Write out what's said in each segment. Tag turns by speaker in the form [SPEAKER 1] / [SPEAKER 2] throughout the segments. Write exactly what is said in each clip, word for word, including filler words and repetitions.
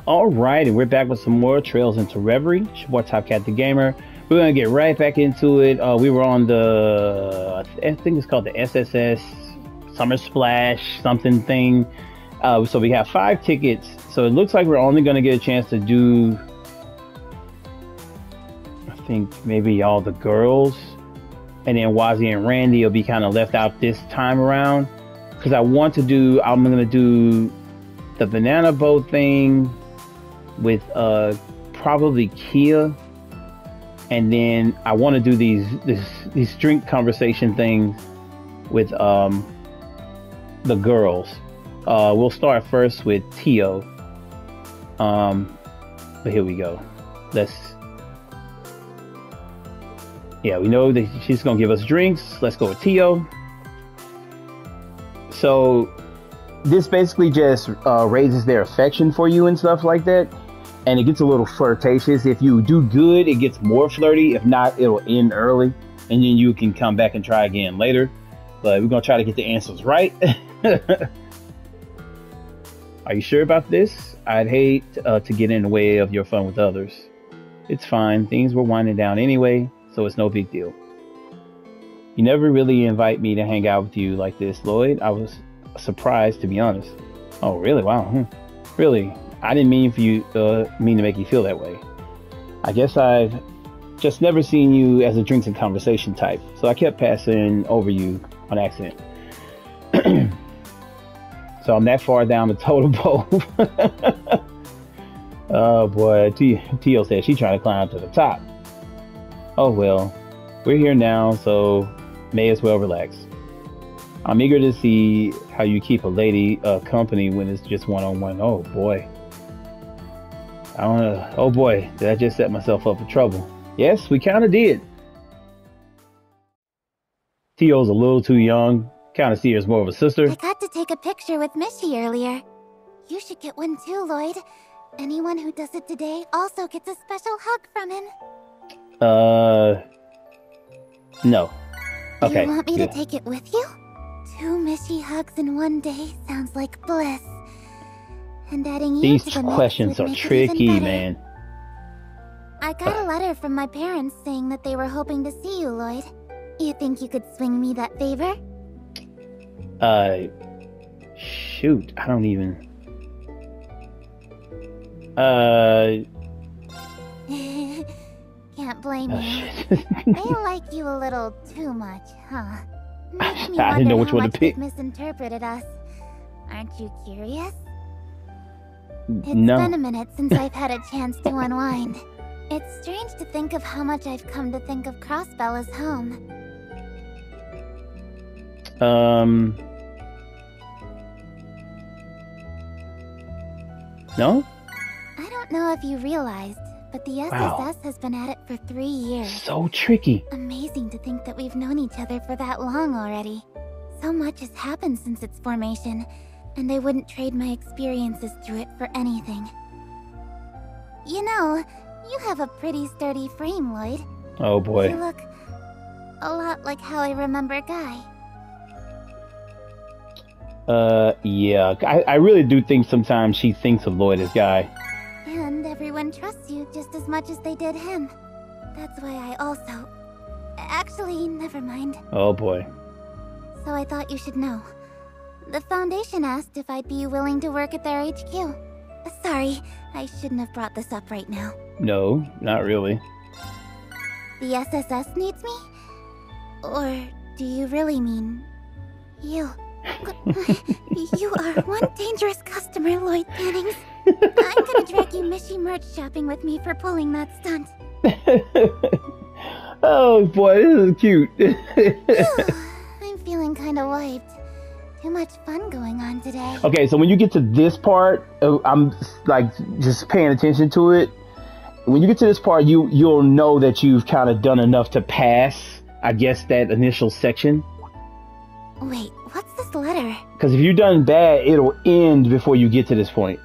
[SPEAKER 1] All right, and we're back with some more Trails into Reverie. It's your boy Top Cat the Gamer. We're gonna get right back into it. Uh, we were on the, I think it's called the S S S Summer Splash something thing. Uh, so we have five tickets. So it looks like we're only gonna get a chance to do, I think maybe all the girls, and then Wazzy and Randy will be kind of left out this time around. Because I want to do, I'm gonna do the banana boat thing with uh probably Kia, and then I want to do these this these drink conversation things with um the girls. Uh we'll start first with Tio. Um but here we go. Let's Yeah, we know that she's gonna give us drinks. Let's go with Tio. So this basically just uh, raises their affection for you and stuff like that. And it gets a little flirtatious. If you do good, it gets more flirty. If not, it'll end early. And then you can come back and try again later. But we're going to try to get the answers right. Are you sure about this? I'd hate uh, to get in the way of your fun with others. It's fine. Things were winding down anyway, so it's no big deal. You never really invite me to hang out with you like this, Lloyd. I was surprised, to be honest. Oh, really? Wow. Hmm. Really? I didn't mean for you, uh, mean to make you feel that way. I guess I've just never seen you as a drinks and conversation type, so I kept passing over you on accident. So I'm that far down the totem pole. Oh boy, T Tio said she's trying to climb to the top. Oh well, we're here now, so may as well relax. I'm eager to see how you keep a lady uh, company when it's just one-on-one. Oh boy. I don't know. Oh boy, did I just set myself up for trouble? Yes, we kind of did. Tio's a little too young. Kind of see her as more of a sister.
[SPEAKER 2] I got to take a picture with Mishy earlier. You should get one too, Lloyd. Anyone who does it today also gets a special hug from him.
[SPEAKER 1] Uh, no. Okay.
[SPEAKER 2] You want me
[SPEAKER 1] yeah.
[SPEAKER 2] to take it with you? Two Mishy hugs in one day sounds like bliss. And adding you
[SPEAKER 1] These
[SPEAKER 2] to the mix
[SPEAKER 1] questions
[SPEAKER 2] would
[SPEAKER 1] are
[SPEAKER 2] make it
[SPEAKER 1] tricky,
[SPEAKER 2] even better.
[SPEAKER 1] man.
[SPEAKER 2] I got a letter from my parents saying that they were hoping to see you, Lloyd. You think you could swing me that favor?
[SPEAKER 1] Uh, shoot, I don't even. Uh.
[SPEAKER 2] Can't blame
[SPEAKER 1] Oh,
[SPEAKER 2] you.
[SPEAKER 1] shit.
[SPEAKER 2] They like you a little too much, huh? Makes me
[SPEAKER 1] I didn't know
[SPEAKER 2] wonder
[SPEAKER 1] which
[SPEAKER 2] how
[SPEAKER 1] one to
[SPEAKER 2] much
[SPEAKER 1] pick.
[SPEAKER 2] they've misinterpreted us. Aren't you curious? It's
[SPEAKER 1] No.
[SPEAKER 2] been a minute since I've had a chance to unwind. It's strange to think of how much I've come to think of Crossbell as home.
[SPEAKER 1] Um. No?
[SPEAKER 2] I don't know if you realized, but the S S S
[SPEAKER 1] Wow.
[SPEAKER 2] has been at it for three years.
[SPEAKER 1] So tricky.
[SPEAKER 2] Amazing to think that we've known each other for that long already. So much has happened since its formation, and I wouldn't trade my experiences through it for anything. You know, you have a pretty sturdy frame, Lloyd.
[SPEAKER 1] Oh boy.
[SPEAKER 2] You look a lot like how I remember Guy.
[SPEAKER 1] Uh, yeah. I, I really do think sometimes she thinks of Lloyd as Guy.
[SPEAKER 2] And everyone trusts you just as much as they did him. That's why I also... Actually, never mind.
[SPEAKER 1] Oh boy.
[SPEAKER 2] So I thought you should know. The Foundation asked if I'd be willing to work at their H Q. Sorry, I shouldn't have brought this up right now.
[SPEAKER 1] No, not really.
[SPEAKER 2] The S S S needs me? Or do you really mean... you? You are one dangerous customer, Lloyd Pennings. I'm gonna drag you Mishy merch shopping with me for pulling that stunt.
[SPEAKER 1] Oh boy, this is cute.
[SPEAKER 2] I'm feeling kinda wiped. Too much fun going on today.
[SPEAKER 1] Okay, so when you get to this part, uh, I'm like just paying attention to it. When you get to this part, you you'll know that you've kind of done enough to pass, I guess, that initial section.
[SPEAKER 2] Wait, what's this letter?
[SPEAKER 1] Because if you've done bad, it'll end before you get to this point.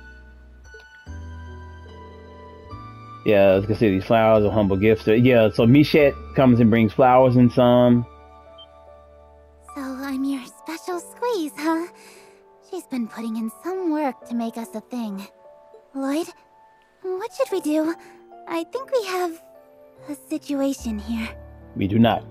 [SPEAKER 1] Yeah, let's consider these flowers a humble gift. So, yeah, so Michette comes and brings flowers and some.
[SPEAKER 2] So I'm your special squeeze, huh? She's been putting in some work to make us a thing. Lloyd, what should we do? I think we have a situation here.
[SPEAKER 1] We do not.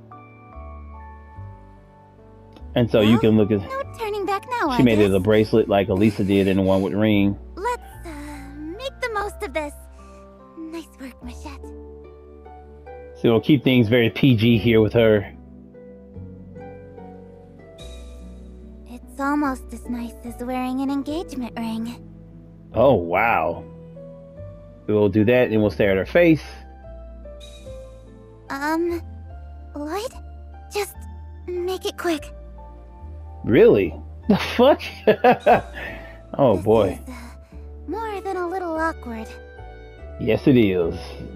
[SPEAKER 1] And so
[SPEAKER 2] Well,
[SPEAKER 1] you can look at...
[SPEAKER 2] No turning back now,
[SPEAKER 1] She
[SPEAKER 2] I
[SPEAKER 1] made
[SPEAKER 2] guess.
[SPEAKER 1] it a bracelet like Elisa did and the one with ring.
[SPEAKER 2] Let's uh, make the most of this. Nice work, Machette.
[SPEAKER 1] So we'll keep things very P G here with her.
[SPEAKER 2] It's almost as nice as wearing an engagement ring.
[SPEAKER 1] Oh, wow. We'll do that and we'll stare at her face.
[SPEAKER 2] Um, Lloyd? Just make it quick.
[SPEAKER 1] Really? The fuck? Oh,
[SPEAKER 2] This
[SPEAKER 1] boy.
[SPEAKER 2] is, uh, more than a little awkward.
[SPEAKER 1] Yes, it is.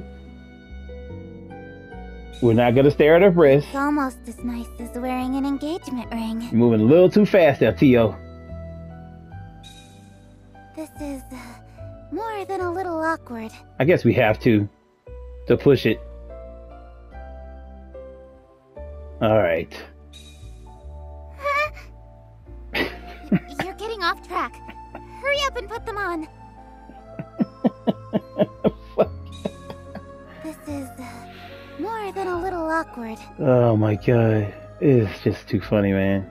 [SPEAKER 1] We're not gonna stare at her breasts.
[SPEAKER 2] It's almost as nice as wearing an engagement ring.
[SPEAKER 1] You're moving a little too fast there, Tio.
[SPEAKER 2] This is uh, more than a little awkward.
[SPEAKER 1] I guess we have to. To push it. Alright.
[SPEAKER 2] You're getting off track. Hurry up and put them on. This is uh, more than a little awkward.
[SPEAKER 1] Oh my god. It's just too funny, man.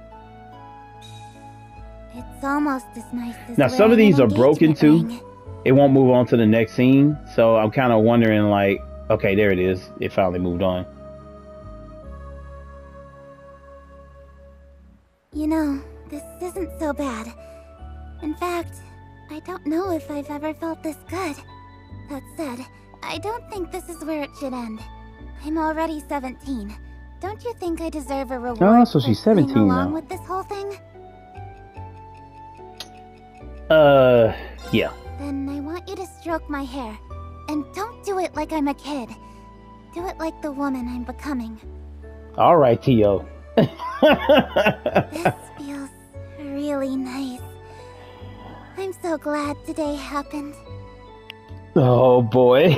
[SPEAKER 2] It's almost as nice as
[SPEAKER 1] Now, some of
[SPEAKER 2] wearing
[SPEAKER 1] these
[SPEAKER 2] an
[SPEAKER 1] are broken,
[SPEAKER 2] engagement
[SPEAKER 1] too.
[SPEAKER 2] ring.
[SPEAKER 1] It won't move on to the next scene. So I'm kind of wondering, like, okay, there it is. It finally moved on.
[SPEAKER 2] You know, this isn't so bad. In fact, I don't know if I've ever felt this good. That said, I don't think this is where it should end. I'm already seventeen. Don't you think I deserve a reward
[SPEAKER 1] Oh, so
[SPEAKER 2] for
[SPEAKER 1] she's
[SPEAKER 2] playing
[SPEAKER 1] seventeen
[SPEAKER 2] along
[SPEAKER 1] now.
[SPEAKER 2] with this whole thing?
[SPEAKER 1] Uh, yeah.
[SPEAKER 2] Then I want you to stroke my hair. And don't do it like I'm a kid. Do it like the woman I'm becoming.
[SPEAKER 1] All right, Tio.
[SPEAKER 2] This feels really nice. I'm so glad today happened.
[SPEAKER 1] Oh boy.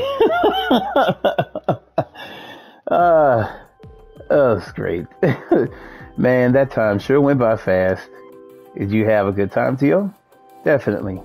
[SPEAKER 1] uh, oh, it's great. Man, that time sure went by fast. Did you have a good time, Tio? Definitely.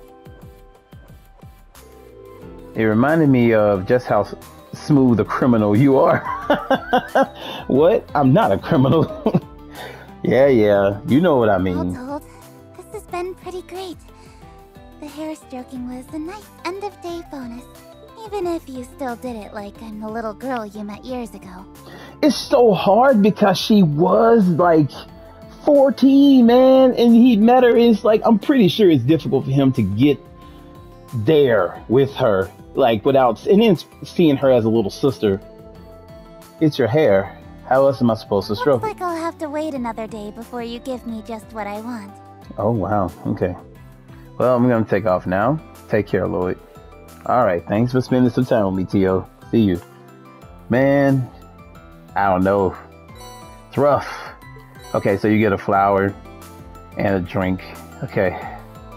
[SPEAKER 1] It reminded me of just how s- smooth a criminal you are. What? I'm not a criminal. Yeah, yeah. You know what I
[SPEAKER 2] All
[SPEAKER 1] mean.
[SPEAKER 2] told, this has been pretty great. The hair stroking was a nice end of day bonus. Even if you still did it like I'm the little girl you met years ago.
[SPEAKER 1] It's so hard because she was like fourteen, man, and he met her. It's like, I'm pretty sure it's difficult for him to get there with her, like without, and then seeing her as a little sister. It's your hair. How else am I supposed to stroke
[SPEAKER 2] Looks
[SPEAKER 1] it?
[SPEAKER 2] like I'll have to wait another day before you give me just what I want.
[SPEAKER 1] Oh, wow. Okay. Well, I'm going to take off now. Take care, Lloyd. All right. Thanks for spending some time with me, Tio. See you. Man, I don't know. It's rough. Okay, so you get a flower and a drink. Okay.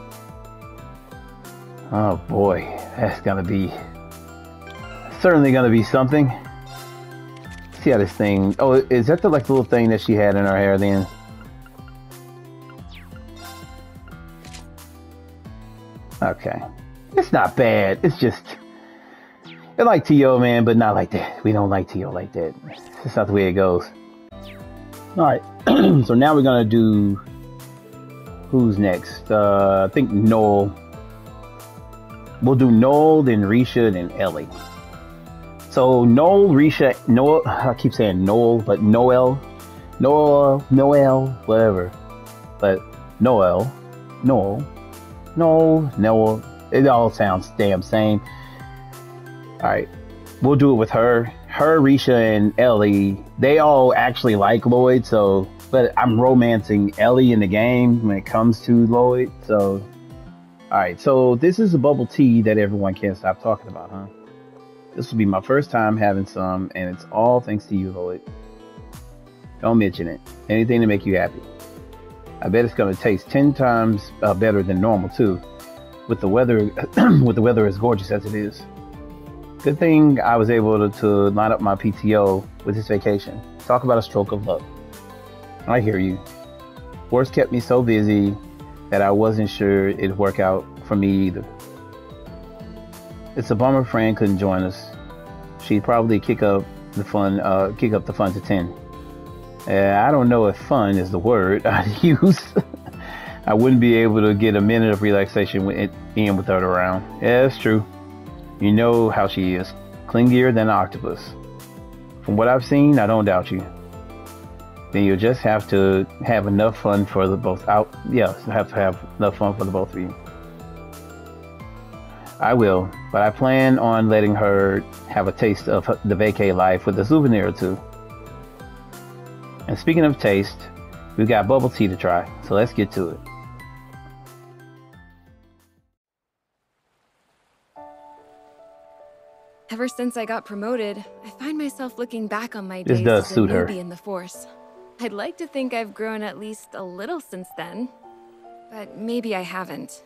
[SPEAKER 1] Oh, boy. That's going to be... certainly going to be something. See how this thing... Oh, is that the like little thing that she had in her hair then? Okay. It's not bad. It's just... I like Tio, man, but not like that. We don't like Tio like that. It's not the way it goes. Alright. So now we're going to do... Who's next? Uh, I think Noel. We'll do Noel, then Risha, then Ellie. So Noel, Risha, Noel, I keep saying Noel, but Noel, Noel, Noel, whatever. But Noel, Noel, Noel, Noel, it all sounds damn same. Alright, we'll do it with her. Her, Risha, and Ellie, they all actually like Lloyd, so, but I'm romancing Ellie in the game when it comes to Lloyd, so. Alright, so this is a bubble tea that everyone can't stop talking about, huh? This will be my first time having some, and it's all thanks to you, Lloyd. Don't mention it. Anything to make you happy. I bet it's gonna taste ten times uh, better than normal too, with the weather, with the weather as gorgeous as it is. Good thing I was able to, to line up my P T O with this vacation. Talk about a stroke of luck. I hear you. Work kept me so busy that I wasn't sure it'd work out for me either. It's a bummer Fran couldn't join us. She'd probably kick up the fun, uh, kick up the fun to ten. Uh, I don't know if fun is the word I'd use. I wouldn't be able to get a minute of relaxation in without her around. Yeah, it's true. You know how she is. Clingier than an octopus. From what I've seen, I don't doubt you. Then you'll just have to have enough fun for the both out. Yeah, have to have enough fun for the both of you. I will, but I plan on letting her have a taste of the vacay life with a souvenir or two. And speaking of taste, we've got bubble tea to try, so let's get to it.
[SPEAKER 3] Ever since I got promoted, I find myself looking back on my
[SPEAKER 1] This
[SPEAKER 3] days
[SPEAKER 1] does
[SPEAKER 3] as a
[SPEAKER 1] suit her.
[SPEAKER 3] newbie in the Force. I'd like to think I've grown at least a little since then, but maybe I haven't.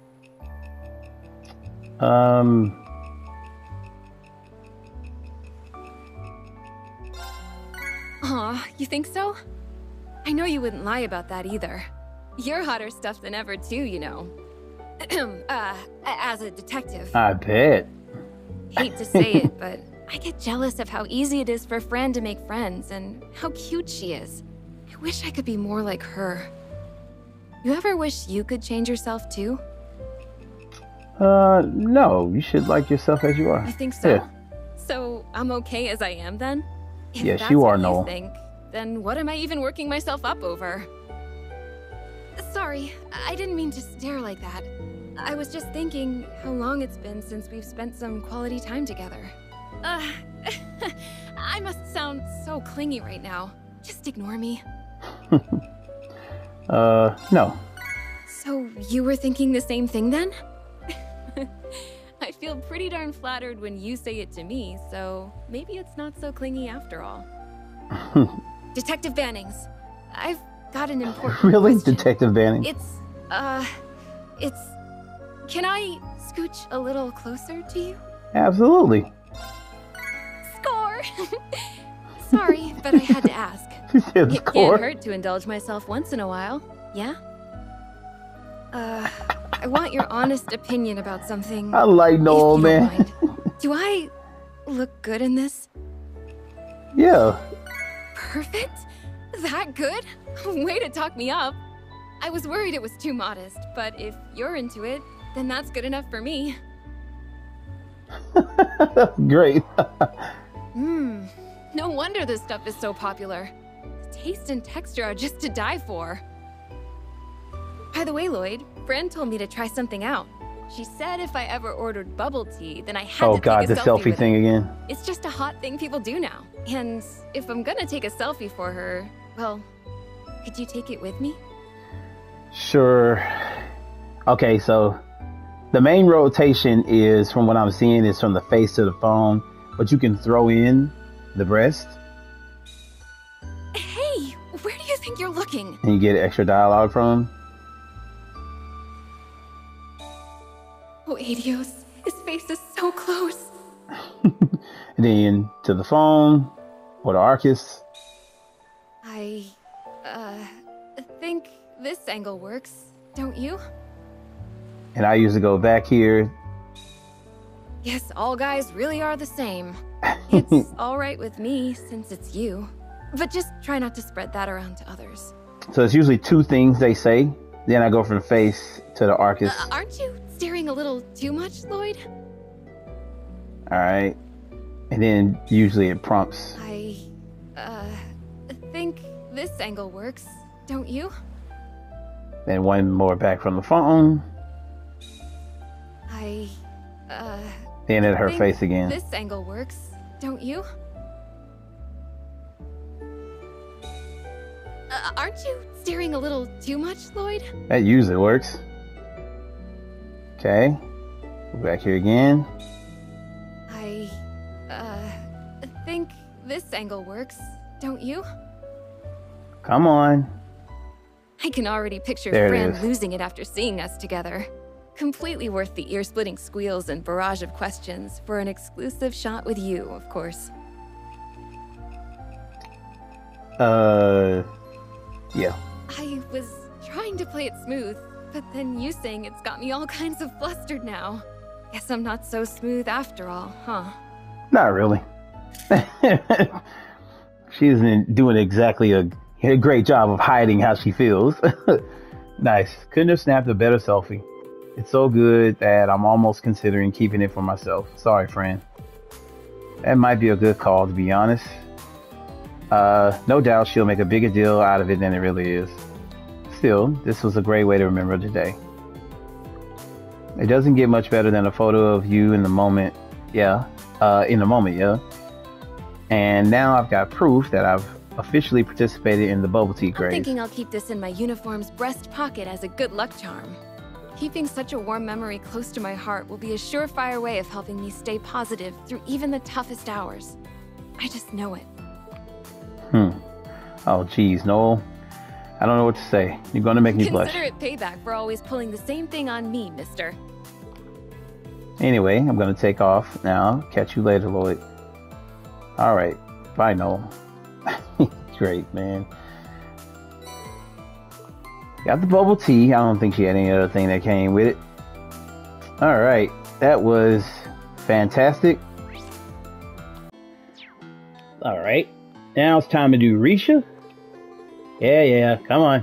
[SPEAKER 1] Um...
[SPEAKER 3] Aw, you think so? I know you wouldn't lie about that either. You're hotter stuff than ever too, you know. uh, as a detective.
[SPEAKER 1] I bet.
[SPEAKER 3] Hate to say it, but I get jealous of how easy it is for Fran to make friends and how cute she is. I wish I could be more like her. You ever wish you could change yourself too?
[SPEAKER 1] Uh, no. You should like yourself as you are.
[SPEAKER 3] You think so?
[SPEAKER 1] Yeah.
[SPEAKER 3] So I'm okay as I am then? If
[SPEAKER 1] Yes,
[SPEAKER 3] that's
[SPEAKER 1] you are,
[SPEAKER 3] what
[SPEAKER 1] Noel.
[SPEAKER 3] You think, then what am I even working myself up over? Sorry, I didn't mean to stare like that. I was just thinking how long it's been since we've spent some quality time together. Uh, I must sound so clingy right now. Just ignore me.
[SPEAKER 1] uh, no.
[SPEAKER 3] So you were thinking the same thing then? I feel pretty darn flattered when you say it to me, so maybe it's not so clingy after all. Detective Bannings, I've got an important
[SPEAKER 1] Really,
[SPEAKER 3] question.
[SPEAKER 1] Detective Banning?
[SPEAKER 3] It's, uh, it's... Can I scooch a little closer to you?
[SPEAKER 1] Absolutely.
[SPEAKER 3] Score! Sorry, but I had to ask.
[SPEAKER 1] She said
[SPEAKER 3] It
[SPEAKER 1] score.
[SPEAKER 3] can't hurt to indulge myself once in a while, yeah? Uh, I want your honest opinion about something.
[SPEAKER 1] I like Noel,
[SPEAKER 3] if you
[SPEAKER 1] man.
[SPEAKER 3] don't mind. Do I look good in this?
[SPEAKER 1] Yeah.
[SPEAKER 3] Perfect? That good? Way to talk me up. I was worried it was too modest, but if you're into it, then that's good enough for me.
[SPEAKER 1] That's great.
[SPEAKER 3] Hmm. No wonder this stuff is so popular. The taste and texture are just to die for. By the way, Lloyd, Fran told me to try something out. She said if I ever ordered bubble tea, then I had
[SPEAKER 1] Oh
[SPEAKER 3] to
[SPEAKER 1] god,
[SPEAKER 3] take
[SPEAKER 1] the
[SPEAKER 3] a selfie
[SPEAKER 1] selfie
[SPEAKER 3] with
[SPEAKER 1] thing
[SPEAKER 3] it.
[SPEAKER 1] again.
[SPEAKER 3] It's just a hot thing people do now. And if I'm gonna take a selfie for her, well, could you take it with me?
[SPEAKER 1] Sure. Okay, so the main rotation is, from what I'm seeing, is from the face to the phone, but you can throw in the breast
[SPEAKER 3] Hey, where do you think you're looking?
[SPEAKER 1] and you get extra dialogue from him.
[SPEAKER 3] Oh, Adios, his face is so close.
[SPEAKER 1] And then to the phone or the Arcus.
[SPEAKER 3] I, uh, think this angle works, don't you?
[SPEAKER 1] And I usually go back here.
[SPEAKER 3] Yes, all guys really are the same. It's alright with me, since it's you. But just try not to spread that around to others.
[SPEAKER 1] So it's usually two things they say. Then I go from the face to the Arcus.
[SPEAKER 3] Uh, aren't you staring a little too much, Lloyd?
[SPEAKER 1] Alright. And then usually it prompts.
[SPEAKER 3] I, uh, think this angle works, don't you?
[SPEAKER 1] Then one more back from the phone.
[SPEAKER 3] I, uh...
[SPEAKER 1] Then at her
[SPEAKER 3] think
[SPEAKER 1] face again.
[SPEAKER 3] This angle works, don't you? Uh, aren't you staring a little too much, Lloyd?
[SPEAKER 1] That usually works. Okay. Go back here again.
[SPEAKER 3] I, uh, think this angle works, don't you?
[SPEAKER 1] Come on.
[SPEAKER 3] I can already picture
[SPEAKER 1] There it
[SPEAKER 3] Fran
[SPEAKER 1] is.
[SPEAKER 3] losing it after seeing us together. Completely worth the ear-splitting squeals and barrage of questions for an exclusive shot with you, of course.
[SPEAKER 1] Uh, yeah.
[SPEAKER 3] I was trying to play it smooth, but then you saying it's got me all kinds of flustered now. Guess I'm not so smooth after all, huh?
[SPEAKER 1] Not really. She isn't doing exactly a, a great job of hiding how she feels. Nice. Couldn't have snapped a better selfie. It's so good that I'm almost considering keeping it for myself. Sorry, friend. That might be a good call, to be honest. Uh, no doubt she'll make a bigger deal out of it than it really is. Still, this was a great way to remember today. It doesn't get much better than a photo of you in the moment. Yeah. Uh, in the moment, yeah. And now I've got proof that I've officially participated in the bubble tea craze.
[SPEAKER 3] I'm thinking I'll keep this in my uniform's breast pocket as a good luck charm. Keeping such a warm memory close to my heart will be a surefire way of helping me stay positive through even the toughest hours. I just know it.
[SPEAKER 1] Hmm. Oh, geez, Noel. I don't know what to say. You're gonna make me blush.
[SPEAKER 3] Consider it payback for always pulling the same thing on me, mister.
[SPEAKER 1] Anyway, I'm gonna take off now. Catch you later, Lloyd. Alright. Bye, Noel. Great, man. Got the bubble tea. I don't think she had any other thing that came with it. Alright. That was fantastic. Alright. Now it's time to do Risha. Yeah, yeah. Come on.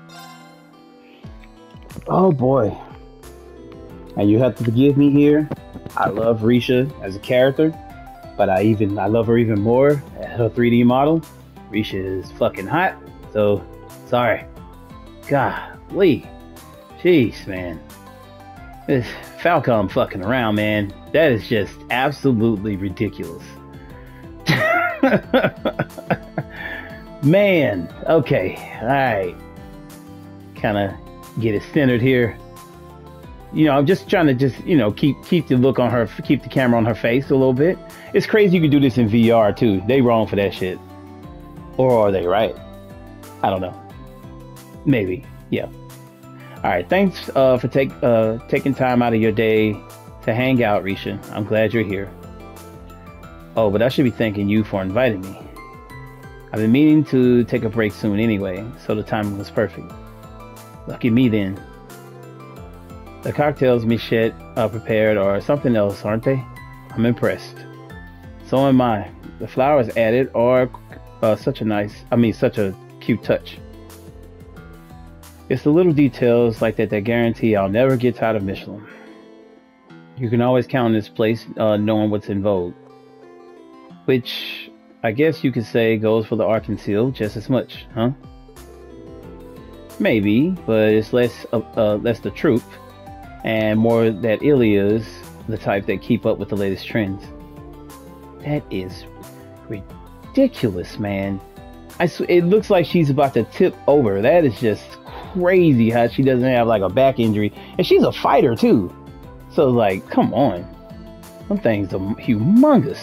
[SPEAKER 1] Oh, boy. And you have to forgive me here. I love Risha as a character, but I even I love her even more as her three D model. Risha is fucking hot, so sorry. Golly. Jeez, man. This Falcom fucking around, man. That is just absolutely ridiculous. Man. Okay. Alright. Kind of get it centered here. You know, I'm just trying to just, you know, keep keep the look on her, keep the camera on her face a little bit. It's crazy you can do this in V R too. They wrong for that shit. Or are they right? I don't know. Maybe. Yeah. All right. Thanks uh, for take, uh, taking time out of your day to hang out, Risha. I'm glad you're here. Oh, but I should be thanking you for inviting me. I've been meaning to take a break soon anyway, so the timing was perfect. Lucky me then. The cocktails Michette uh, prepared are something else, aren't they? I'm impressed. So am I. The flowers added are uh, such a nice, I mean, such a cute touch. It's the little details like that that guarantee I'll never get tired of Michelin. You can always count on this place uh, knowing what's in vogue. Which, I guess you could say goes for the Arc-en-Ciel just as much, huh? Maybe, but it's less, uh, uh, less the truth, and more that Ilya's the type that keep up with the latest trends. That is ridiculous, man. I sw it looks like she's about to tip over. That is just crazy how she doesn't have like a back injury, and she's a fighter too. So like, come on, some things are humongous.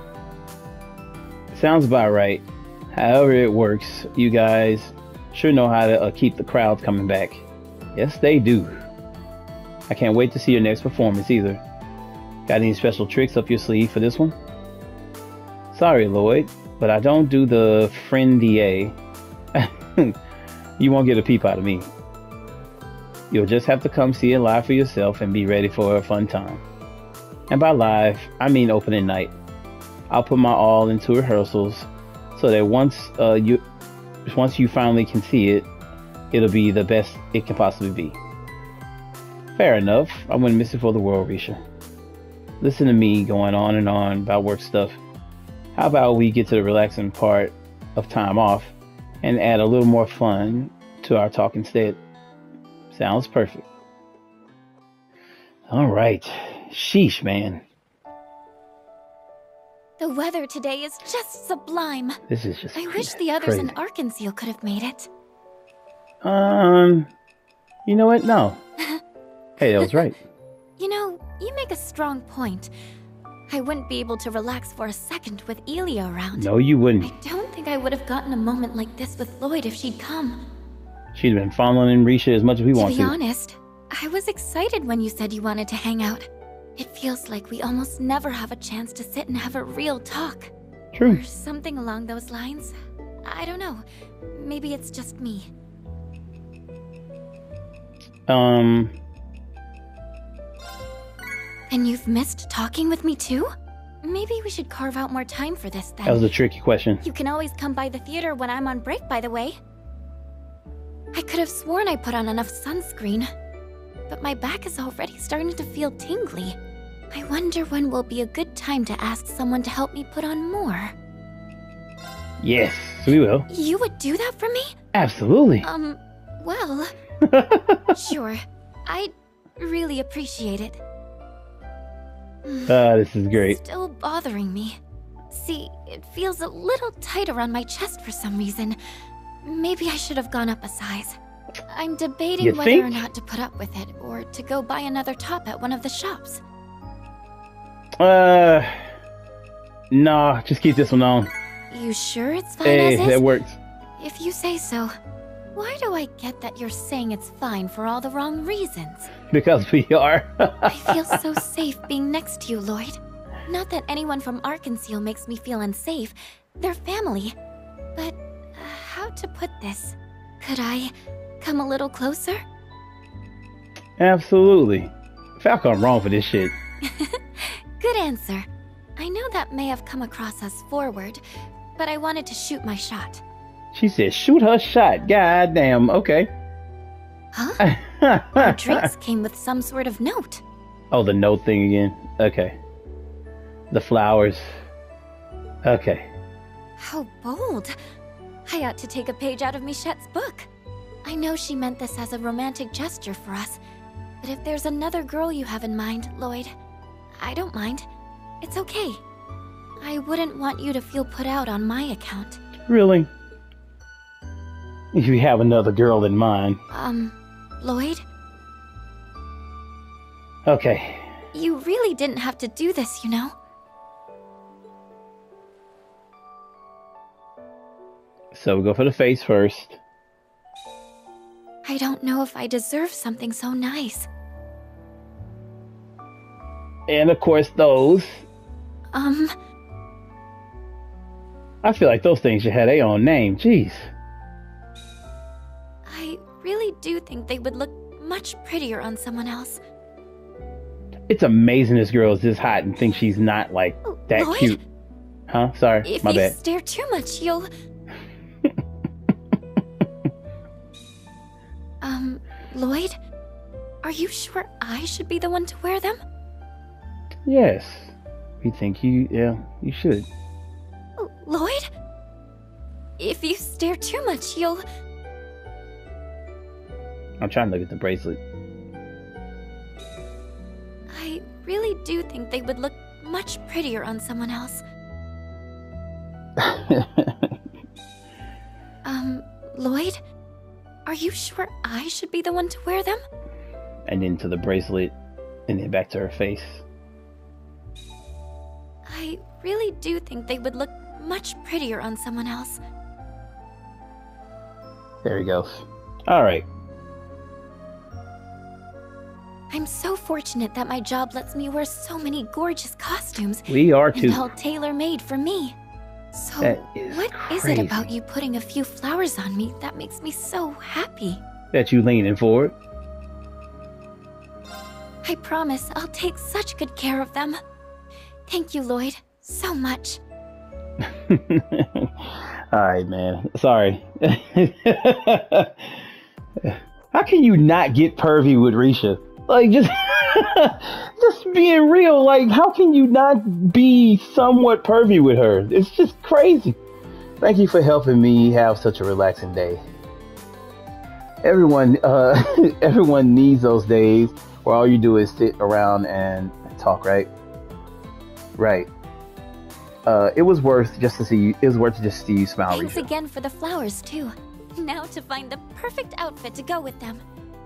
[SPEAKER 1] Sounds about right. However it works, you guys sure know how to uh, keep the crowds coming back. Yes, they do. I can't wait to see your next performance either. Got any special tricks up your sleeve for this one? Sorry, Lloyd, but I don't do the friendier. You won't get a peep out of me. You'll just have to come see it live for yourself and be ready for a fun time. And by live, I mean opening night. I'll put my all into rehearsals so that once uh, you once you finally can see it, it'll be the best it can possibly be. Fair enough. I wouldn't miss it for the world, Risha. Listen to me going on and on about work stuff. How about we get to the relaxing part of time off and add a little more fun to our talk instead? Sounds perfect. All right. Sheesh, man.
[SPEAKER 2] The weather today is just sublime.
[SPEAKER 1] This is just
[SPEAKER 2] I wish the others
[SPEAKER 1] crazy.
[SPEAKER 2] in Arc-en-Ciel could have made it.
[SPEAKER 1] Um, you know what? No. Hey, that was right.
[SPEAKER 2] You know, you make a strong point. I wouldn't be able to relax for a second with Ilya around.
[SPEAKER 1] No, you wouldn't.
[SPEAKER 2] I don't think I would have gotten a moment like this with Lloyd if she'd come.
[SPEAKER 1] She'd been following Risha as much as we want
[SPEAKER 2] to.
[SPEAKER 1] to.
[SPEAKER 2] To be honest, I was excited when you said you wanted to hang out. It feels like we almost never have a chance to sit and have a real talk.
[SPEAKER 1] True.
[SPEAKER 2] Or something along those lines. I don't know. Maybe it's just me.
[SPEAKER 1] Um...
[SPEAKER 2] And you've missed talking with me too? Maybe we should carve out more time for this then.
[SPEAKER 1] That was a tricky question.
[SPEAKER 2] You can always come by the theater when I'm on break, by the way. I could have sworn I put on enough sunscreen, but my back is already starting to feel tingly. I wonder when will be a good time to ask someone to help me put on more.
[SPEAKER 1] Yes, we will.
[SPEAKER 2] You would do that for me?
[SPEAKER 1] Absolutely.
[SPEAKER 2] Um, well, sure. I'd really appreciate it.
[SPEAKER 1] Ah, this is great.
[SPEAKER 2] It's still bothering me. See, it feels a little tight around my chest for some reason. Maybe I should have gone up a size. I'm debating
[SPEAKER 1] You
[SPEAKER 2] whether
[SPEAKER 1] think?
[SPEAKER 2] or not to put up with it, or to go buy another top at one of the shops.
[SPEAKER 1] Uh, nah, just keep this one on.
[SPEAKER 2] You sure it's fine
[SPEAKER 1] Hey,
[SPEAKER 2] as is?
[SPEAKER 1] that works.
[SPEAKER 2] If you say so. Why do I get that you're saying it's fine for all the wrong reasons?
[SPEAKER 1] Because we are.
[SPEAKER 2] I feel so safe being next to you, Lloyd. Not that anyone from Arkansas makes me feel unsafe. They're family. But uh, how to put this? Could I come a little closer?
[SPEAKER 1] Absolutely. Falcon wrong for this shit.
[SPEAKER 2] Good answer. I know that may have come across as forward, but I wanted to shoot my shot.
[SPEAKER 1] She said, shoot her shot. God damn. Okay.
[SPEAKER 2] Huh? Our drinks came with some sort of note.
[SPEAKER 1] Oh, the note thing again. Okay. The flowers. Okay.
[SPEAKER 2] How bold. I ought to take a page out of Michette's book. I know she meant this as a romantic gesture for us, but if there's another girl you have in mind, Lloyd, I don't mind. It's okay. I wouldn't want you to feel put out on my account.
[SPEAKER 1] Really? If you have another girl in mind.
[SPEAKER 2] Um, Lloyd?
[SPEAKER 1] Okay.
[SPEAKER 2] You really didn't have to do this, you know?
[SPEAKER 1] So we go for the face first.
[SPEAKER 2] I don't know if I deserve something so nice.
[SPEAKER 1] And of course those.
[SPEAKER 2] Um,
[SPEAKER 1] I feel like those things should have their own name. Jeez.
[SPEAKER 2] I really do think they would look much prettier on someone else.
[SPEAKER 1] It's amazing this girl is this hot and thinks she's not like that
[SPEAKER 2] Lloyd?
[SPEAKER 1] cute. Huh? Sorry.
[SPEAKER 2] If
[SPEAKER 1] My
[SPEAKER 2] you
[SPEAKER 1] bad.
[SPEAKER 2] stare too much, you'll... um, Lloyd? Are you sure I should be the one to wear them?
[SPEAKER 1] Yes. We think you, yeah, you should.
[SPEAKER 2] L- Lloyd? If you stare too much, you'll...
[SPEAKER 1] I'm trying to look at the bracelet.
[SPEAKER 2] I really do think they would look much prettier on someone else. Um, Lloyd? Are you sure I should be the one to wear them?
[SPEAKER 1] And then to the bracelet, and then back to her face.
[SPEAKER 2] I really do think they would look much prettier on someone else.
[SPEAKER 1] There he goes. All right.
[SPEAKER 2] I'm so fortunate that my job lets me wear so many gorgeous costumes.
[SPEAKER 1] We are
[SPEAKER 2] And
[SPEAKER 1] too.
[SPEAKER 2] all tailor-made for me. So,
[SPEAKER 1] That is
[SPEAKER 2] what is
[SPEAKER 1] crazy.
[SPEAKER 2] it about you putting a few flowers on me that makes me so happy?
[SPEAKER 1] That you leaning forward.
[SPEAKER 2] I promise I'll take such good care of them. Thank you, Lloyd, so much.
[SPEAKER 1] All right, man. Sorry. How can you not get pervy with Risha? Like, just, just being real. Like, how can you not be somewhat pervy with her? It's just crazy. Thank you for helping me have such a relaxing day. Everyone, uh, everyone needs those days where all you do is sit around and talk, right? Right. Uh, it was worth just to see you. It was worth just to see you smile.
[SPEAKER 2] Thanks
[SPEAKER 1] Risha.
[SPEAKER 2] again for the flowers, too. Now to find the perfect outfit to go with them.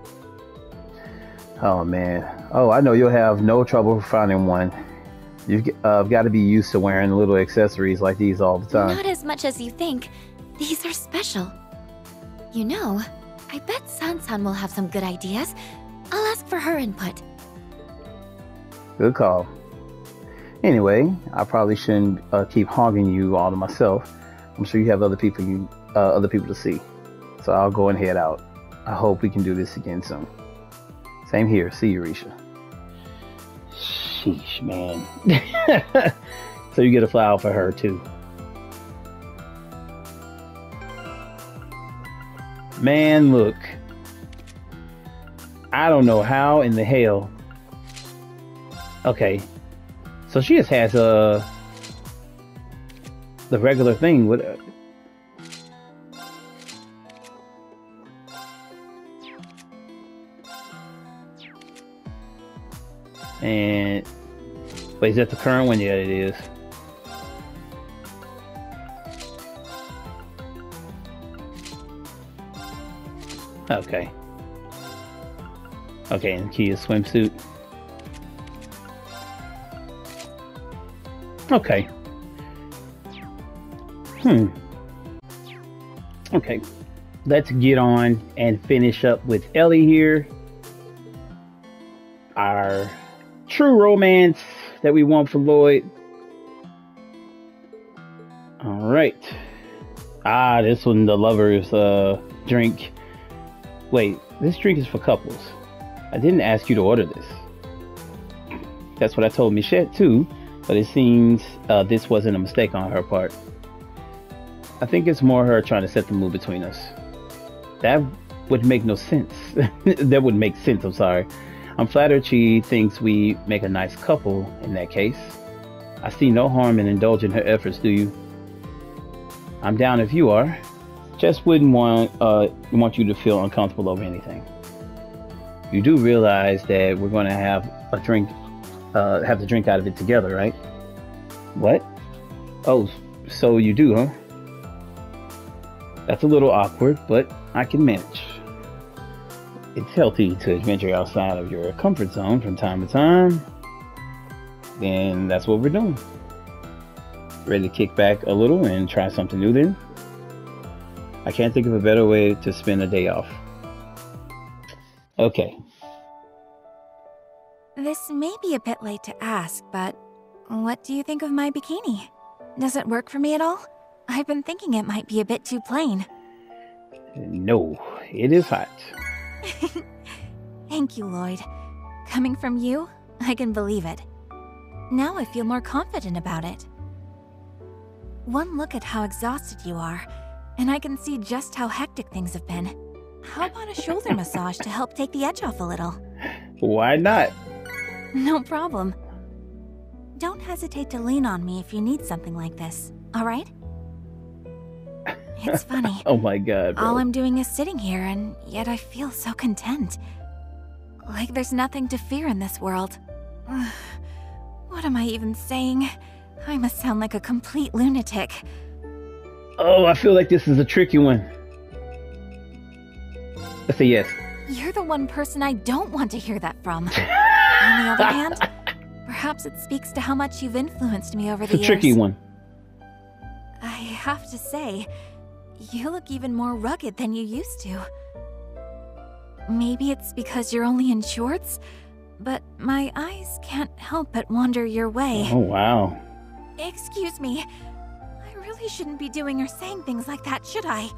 [SPEAKER 1] Oh man. Oh, I know you'll have no trouble finding one. You've uh, got to be used to wearing little accessories like these all the time.
[SPEAKER 2] Not as much as you think. These are special. You know, I bet Sansan will have some good ideas. I'll ask for her input.
[SPEAKER 1] Good call. Anyway, I probably shouldn't uh, keep hogging you all to myself. I'm sure you have other people you uh, other people to see. So I'll go and head out. I hope we can do this again soon. Same here. See you, Risha. Sheesh, man. So you get a flower for her too. Man, look. I don't know how in the hell. Okay. So she just has uh the regular thing with uh, and wait, is that the current one? Yeah, it is. Okay. Okay, and Kia's swimsuit. Okay. Hmm. Okay. Let's get on and finish up with Ellie here. Our true romance that we want for Lloyd. Alright. Ah, this one, the lover's uh, drink. Wait, this drink is for couples. I didn't ask you to order this. That's what I told Michette too, but it seems uh, this wasn't a mistake on her part. I think it's more her trying to set the mood between us. That would make no sense. That would make sense, I'm sorry. I'm flattered she thinks we make a nice couple in that case. I see no harm in indulging her efforts, do you? I'm down if you are. Just wouldn't want uh, want you to feel uncomfortable over anything. You do realize that we're going to have a drink, uh, have the drink out of it together, right? What? Oh, so you do, huh? That's a little awkward, but I can manage. It's healthy to venture outside of your comfort zone from time to time. Then that's what we're doing. Ready to kick back a little and try something new then? I can't think of a better way to spend a day off. Okay.
[SPEAKER 2] This may be a bit late to ask, but what do you think of my bikini? Does it work for me at all? I've been thinking it might be a bit too plain.
[SPEAKER 1] No, it is hot.
[SPEAKER 2] Thank you, Lloyd. Coming from you, I can believe it. Now I feel more confident about it. One look at how exhausted you are, and I can see just how hectic things have been. How about a shoulder massage to help take the edge off a little?
[SPEAKER 1] Why not?
[SPEAKER 2] No problem. Don't hesitate to lean on me if you need something like this, alright? It's funny.
[SPEAKER 1] Oh my god, bro.
[SPEAKER 2] All I'm doing is sitting here, and yet I feel so content. Like there's nothing to fear in this world. What am I even saying? I must sound like a complete lunatic.
[SPEAKER 1] Oh, I feel like this is a tricky one. Let's say yes.
[SPEAKER 2] You're the one person I don't want to hear that from. On the other hand, perhaps it speaks to how much you've influenced me over
[SPEAKER 1] It's
[SPEAKER 2] the
[SPEAKER 1] a
[SPEAKER 2] years.
[SPEAKER 1] tricky one.
[SPEAKER 2] I have to say, you look even more rugged than you used to. Maybe it's because you're only in shorts, but my eyes can't help but wander your way.
[SPEAKER 1] Oh, wow.
[SPEAKER 2] Excuse me. I really shouldn't be doing or saying things like that, should I?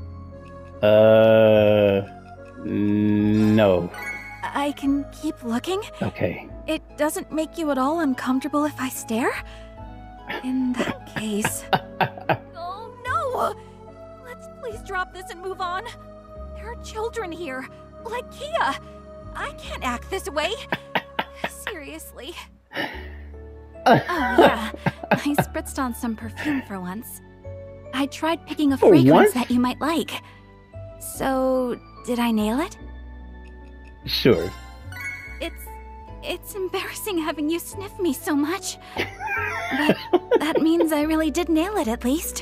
[SPEAKER 1] Uh, no.
[SPEAKER 2] I can keep looking?
[SPEAKER 1] Okay.
[SPEAKER 2] It doesn't make you at all uncomfortable if I stare? In that case... Oh, no! Let's please drop this and move on. There are children here, like Kia. I can't act this way. Seriously. Oh, yeah. I spritzed on some perfume for once. I tried picking a
[SPEAKER 1] For
[SPEAKER 2] fragrance
[SPEAKER 1] once?
[SPEAKER 2] that you might like. So, did I nail it?
[SPEAKER 1] Sure.
[SPEAKER 2] It's... it's embarrassing having you sniff me so much. But that means I really did nail it, at least.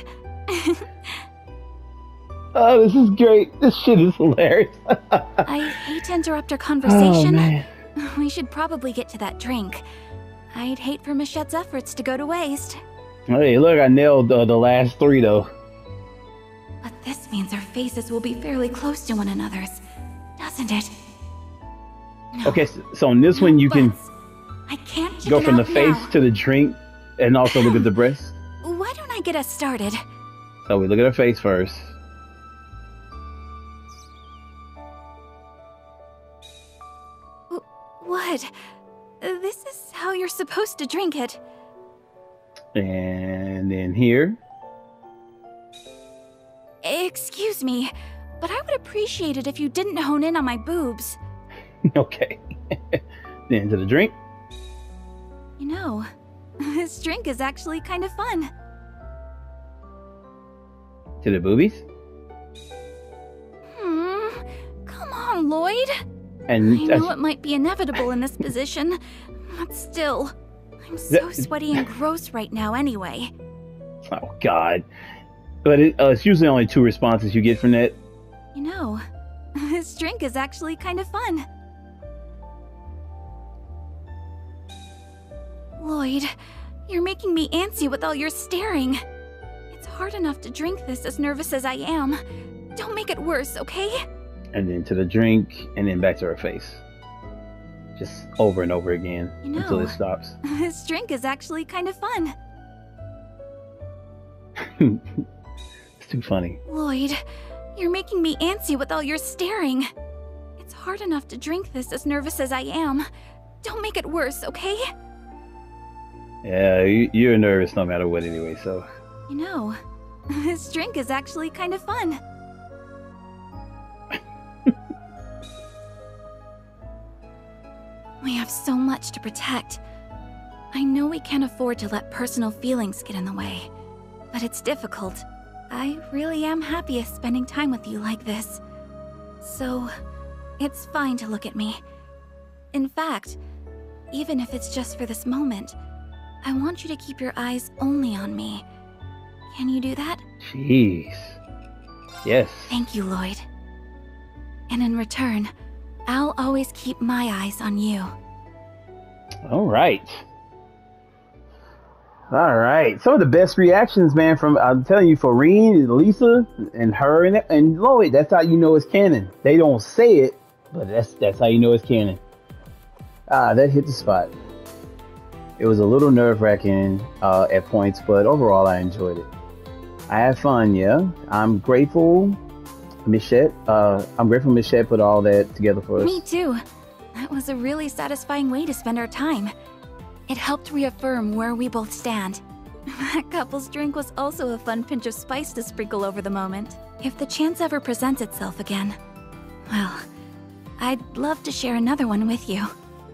[SPEAKER 1] Oh, this is great. This shit is hilarious.
[SPEAKER 2] I hate to interrupt our conversation.
[SPEAKER 1] Oh, man.
[SPEAKER 2] We should probably get to that drink. I'd hate for Michette's efforts to go to waste.
[SPEAKER 1] Hey, look, I nailed uh, the last three, though.
[SPEAKER 2] But this means our faces will be fairly close to one another's, doesn't it? No.
[SPEAKER 1] Okay, so, so on this one, you can
[SPEAKER 2] Buts. I can't
[SPEAKER 1] go
[SPEAKER 2] chicken
[SPEAKER 1] from the
[SPEAKER 2] out
[SPEAKER 1] face
[SPEAKER 2] now.
[SPEAKER 1] to the drink and also look at the breast.
[SPEAKER 2] Why don't I get us started?
[SPEAKER 1] So we look at her face first.
[SPEAKER 2] W- What? This is how you're supposed to drink it.
[SPEAKER 1] And then here.
[SPEAKER 2] Excuse me, but I would appreciate it if you didn't hone in on my boobs.
[SPEAKER 1] Okay. Then to the drink.
[SPEAKER 2] You know, this drink is actually kind of fun.
[SPEAKER 1] To the boobies.
[SPEAKER 2] Hmm. Come on, Lloyd.
[SPEAKER 1] And
[SPEAKER 2] I know it might be inevitable in this position, but still, I'm so sweaty and gross right now anyway.
[SPEAKER 1] Oh, God. But it, uh, it's usually only two responses you get from that.
[SPEAKER 2] You know, this drink is actually kind of fun. Lloyd, you're making me antsy with all your staring. It's hard enough to drink this as nervous as I am. Don't make it worse, okay?
[SPEAKER 1] And then to the drink, and then back to her face. Just over and over again
[SPEAKER 2] You know,
[SPEAKER 1] until it stops.
[SPEAKER 2] This drink is actually kind of fun.
[SPEAKER 1] It's too funny.
[SPEAKER 2] Lloyd, you're making me antsy with all your staring. It's hard enough to drink this as nervous as I am. Don't make it worse, okay?
[SPEAKER 1] Yeah, you, you're nervous no matter what anyway, so.
[SPEAKER 2] You know, this drink is actually kind of fun. We have so much to protect. I know we can't afford to let personal feelings get in the way, but it's difficult. I really am happiest spending time with you like this. So, it's fine to look at me. In fact, even if it's just for this moment, I want you to keep your eyes only on me. Can you do that?
[SPEAKER 1] Jeez. Yes.
[SPEAKER 2] Thank you, Lloyd. And in return, I'll always keep my eyes on you.
[SPEAKER 1] All right. All right. Some of the best reactions, man, from, I'm telling you, for Reen, Lisa, and her, and, and Lloyd. That's how you know it's canon. They don't say it, but that's that's how you know it's canon. Ah, that hit the spot. It was a little nerve-wracking uh, at points, but overall, I enjoyed it. I had fun, yeah. I'm grateful, Michette. Uh, I'm grateful Michette put all that together for us.
[SPEAKER 2] Me too. That was a really satisfying way to spend our time. It helped reaffirm where we both stand. That couple's drink was also a fun pinch of spice to sprinkle over the moment. If the chance ever presents itself again, well, I'd love to share another one with you.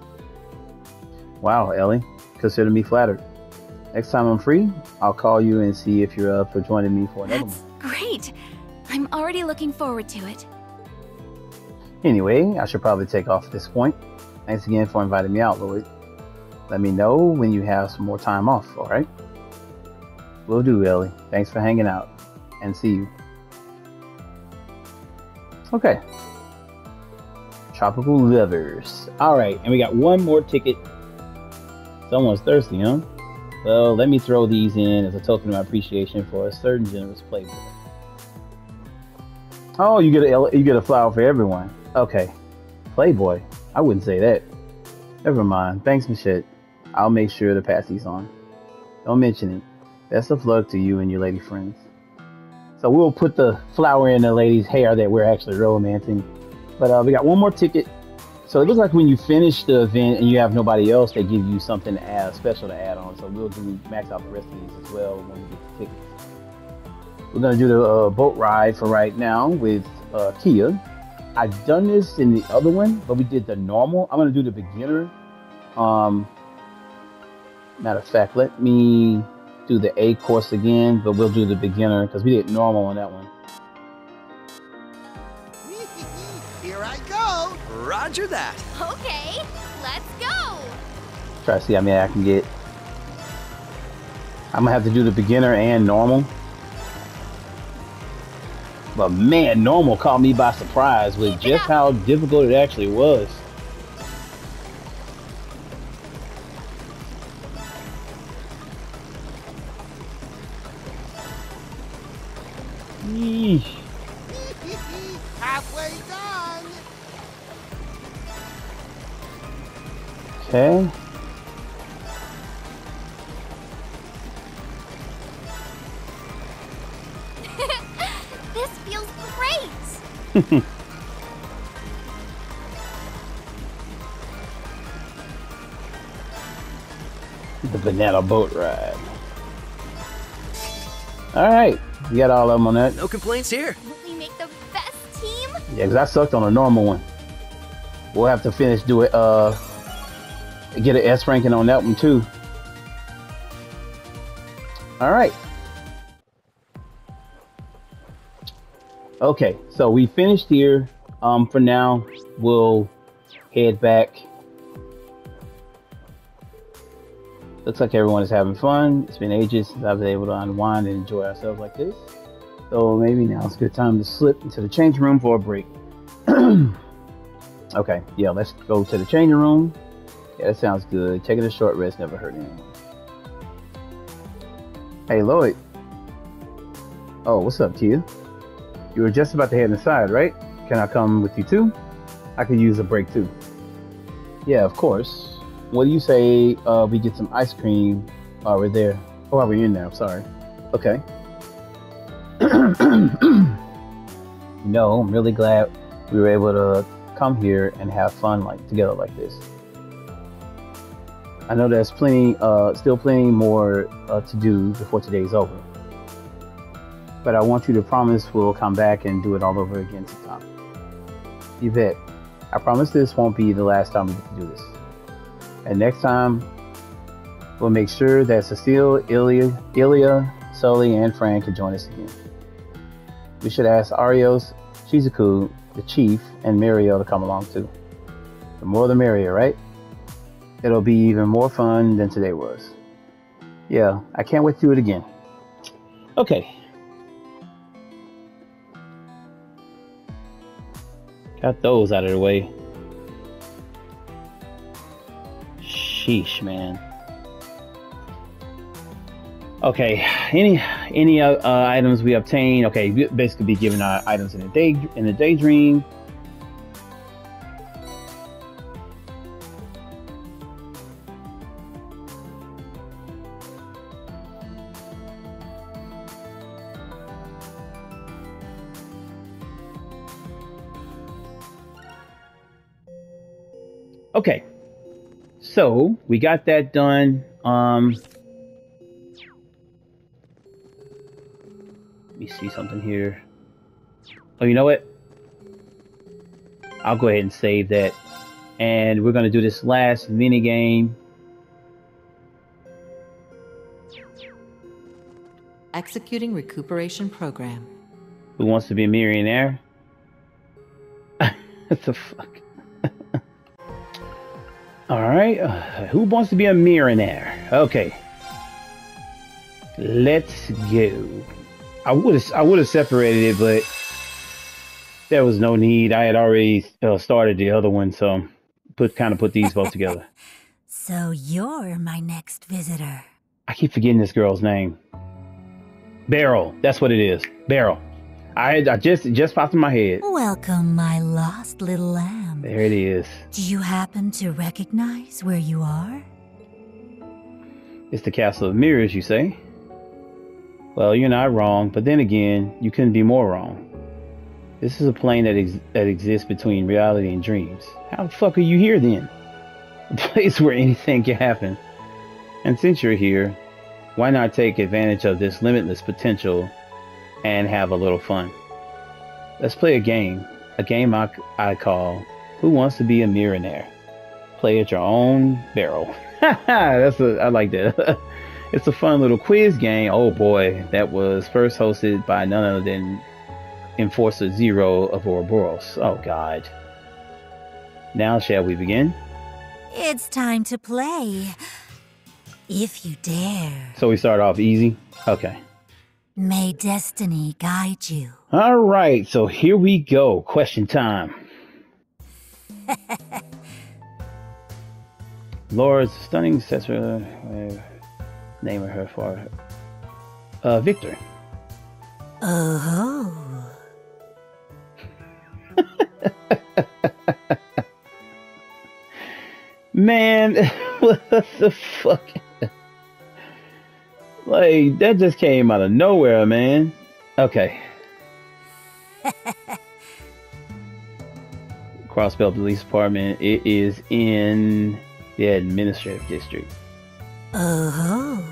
[SPEAKER 1] Wow, Ellie. Consider me flattered. Next time I'm free, I'll call you and see if you're up for joining me for another
[SPEAKER 2] That's
[SPEAKER 1] one.
[SPEAKER 2] great. I'm already looking forward to it.
[SPEAKER 1] Anyway, I should probably take off at this point. Thanks again for inviting me out, Lloyd. Let me know when you have some more time off, alright? Will do, Ellie. Thanks for hanging out. And see you. Okay. Tropical Lovers. Alright, and we got one more ticket. Someone's thirsty, huh? Well, let me throw these in as a token of my appreciation for a certain generous playboy. Oh, you get a you get a flower for everyone. Okay, Playboy. I wouldn't say that. Never mind. Thanks, Michette. I'll make sure to pass these on. Don't mention it. Best of luck to you and your lady friends. So we'll put the flower in the lady's hair that we're actually romancing. But uh, we got one more ticket. So it looks like when you finish the event and you have nobody else, they give you something to add, special to add on. So we'll do max out the rest of these as well when we get the tickets. We're gonna do the uh, boat ride for right now with uh, Kia. I've done this in the other one, but we did the normal. I'm gonna do the beginner. Um, matter of fact, let me do the A course again, but we'll do the beginner because we did normal on that one.
[SPEAKER 4] Here I go. Roger that.
[SPEAKER 3] Okay, let's go!
[SPEAKER 1] Try to see how many I can get. I'm gonna have to do the beginner and normal. But man, normal caught me by surprise with just how difficult it actually was. Yeesh.
[SPEAKER 4] Halfway done.
[SPEAKER 1] Okay.
[SPEAKER 2] This feels great!
[SPEAKER 1] The banana boat ride. Alright, we got all of them on that.
[SPEAKER 4] No complaints here.
[SPEAKER 2] We make the best team.
[SPEAKER 1] Yeah, because I sucked on a normal one. We'll have to finish, do it, uh, get an S ranking on that one too. Alright. Okay, so we finished here. Um, for now, we'll head back. Looks like everyone is having fun. It's been ages since I've been able to unwind and enjoy ourselves like this. So maybe now it's a good time to slip into the changing room for a break. Okay, yeah, let's go to the changing room. Yeah, that sounds good. Taking a short rest never hurt anyone. Hey, Lloyd. Oh, what's up, Tia? You were just about to head inside, right? Can I come with you too? I could use a break too. Yeah, of course. What do you say uh, we get some ice cream while we're there? Oh, while we're in there, I'm sorry. Okay. No, I'm really glad we were able to come here and have fun like together like this. I know there's plenty, uh, still plenty more uh, to do before today's over. But I want you to promise we'll come back and do it all over again sometime. You bet. I promise this won't be the last time we get to do this. And next time, we'll make sure that Cecile, Ilya, Ilya, Sully, and Fran can join us again. We should ask Arios, Shizuku, the Chief, and Mirio to come along too. The more the merrier, right? It'll be even more fun than today was. Yeah, I can't wait to do it again. Okay. Got those out of the way. Sheesh, man. Okay, any any uh, uh, items we obtain? Okay, we basically be given our items in the day in the daydream. Okay, so we got that done. Um, let me see something here. Oh, you know what? I'll go ahead and save that. And we're going to do this last mini game.
[SPEAKER 5] Executing recuperation program.
[SPEAKER 1] Who wants to be a millionaire? What the fuck? Alright, uh, who wants to be a millionaire? Okay. Let's go. I would have I would have separated it, but there was no need. I had already uh, started the other one, so put kind of put these both together.
[SPEAKER 6] So you're my next visitor.
[SPEAKER 1] I keep forgetting this girl's name. Beryl. That's what it is. Beryl. I I just it just popped in my head.
[SPEAKER 6] Welcome, my lost little lamb.
[SPEAKER 1] There it is.
[SPEAKER 6] Do you happen to recognize where you are?
[SPEAKER 1] It's the Castle of Mirrors, you say? Well, you're not wrong, but then again, you couldn't be more wrong. This is a plane that ex that exists between reality and dreams. How the fuck are you here then? A place where anything can happen. And since you're here, why not take advantage of this limitless potential and have a little fun? Let's play a game. A game I, I call Who Wants to Be a Millionaire? Play at your own barrel. That's a, I like that. It's a fun little quiz game. Oh boy, that was first hosted by none other than Enforcer Zero of Ouroboros. Oh god. Now shall we begin?
[SPEAKER 6] It's time to play. If you dare.
[SPEAKER 1] So we start off easy? Okay.
[SPEAKER 6] May destiny guide you.
[SPEAKER 1] All right, so here we go. Question time. Laura's stunning successor, uh, name of her for uh, Victor.
[SPEAKER 6] Oh.
[SPEAKER 1] Man, what the fuck? Like, that just came out of nowhere, man. Okay. Crossbelt Police Department. It is in the administrative district.
[SPEAKER 6] Oh.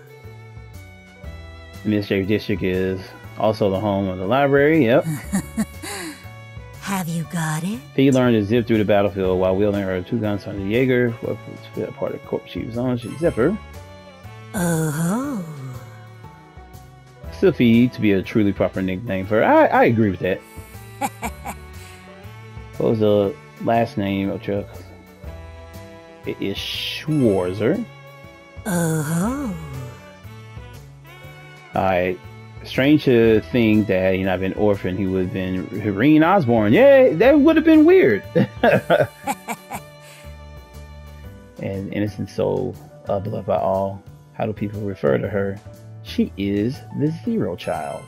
[SPEAKER 1] The Mystery District is also the home of the library. Yep.
[SPEAKER 6] Have you got it?
[SPEAKER 1] He learned to zip through the battlefield while wielding her two guns on the Jaeger, which was part of the corpse she was on. She zipper.
[SPEAKER 6] Oh.
[SPEAKER 1] Sophie to be a truly proper nickname for her. I, I agree with that. What was the last name of Chuck? It is Schwarzer.
[SPEAKER 6] Oh.
[SPEAKER 1] Alright. Strange to think that he not been orphaned, he would have been Irene Osborn. Yeah, that would have been weird. And innocent soul, uh, beloved by all. How do people refer to her? She is the Zero Child.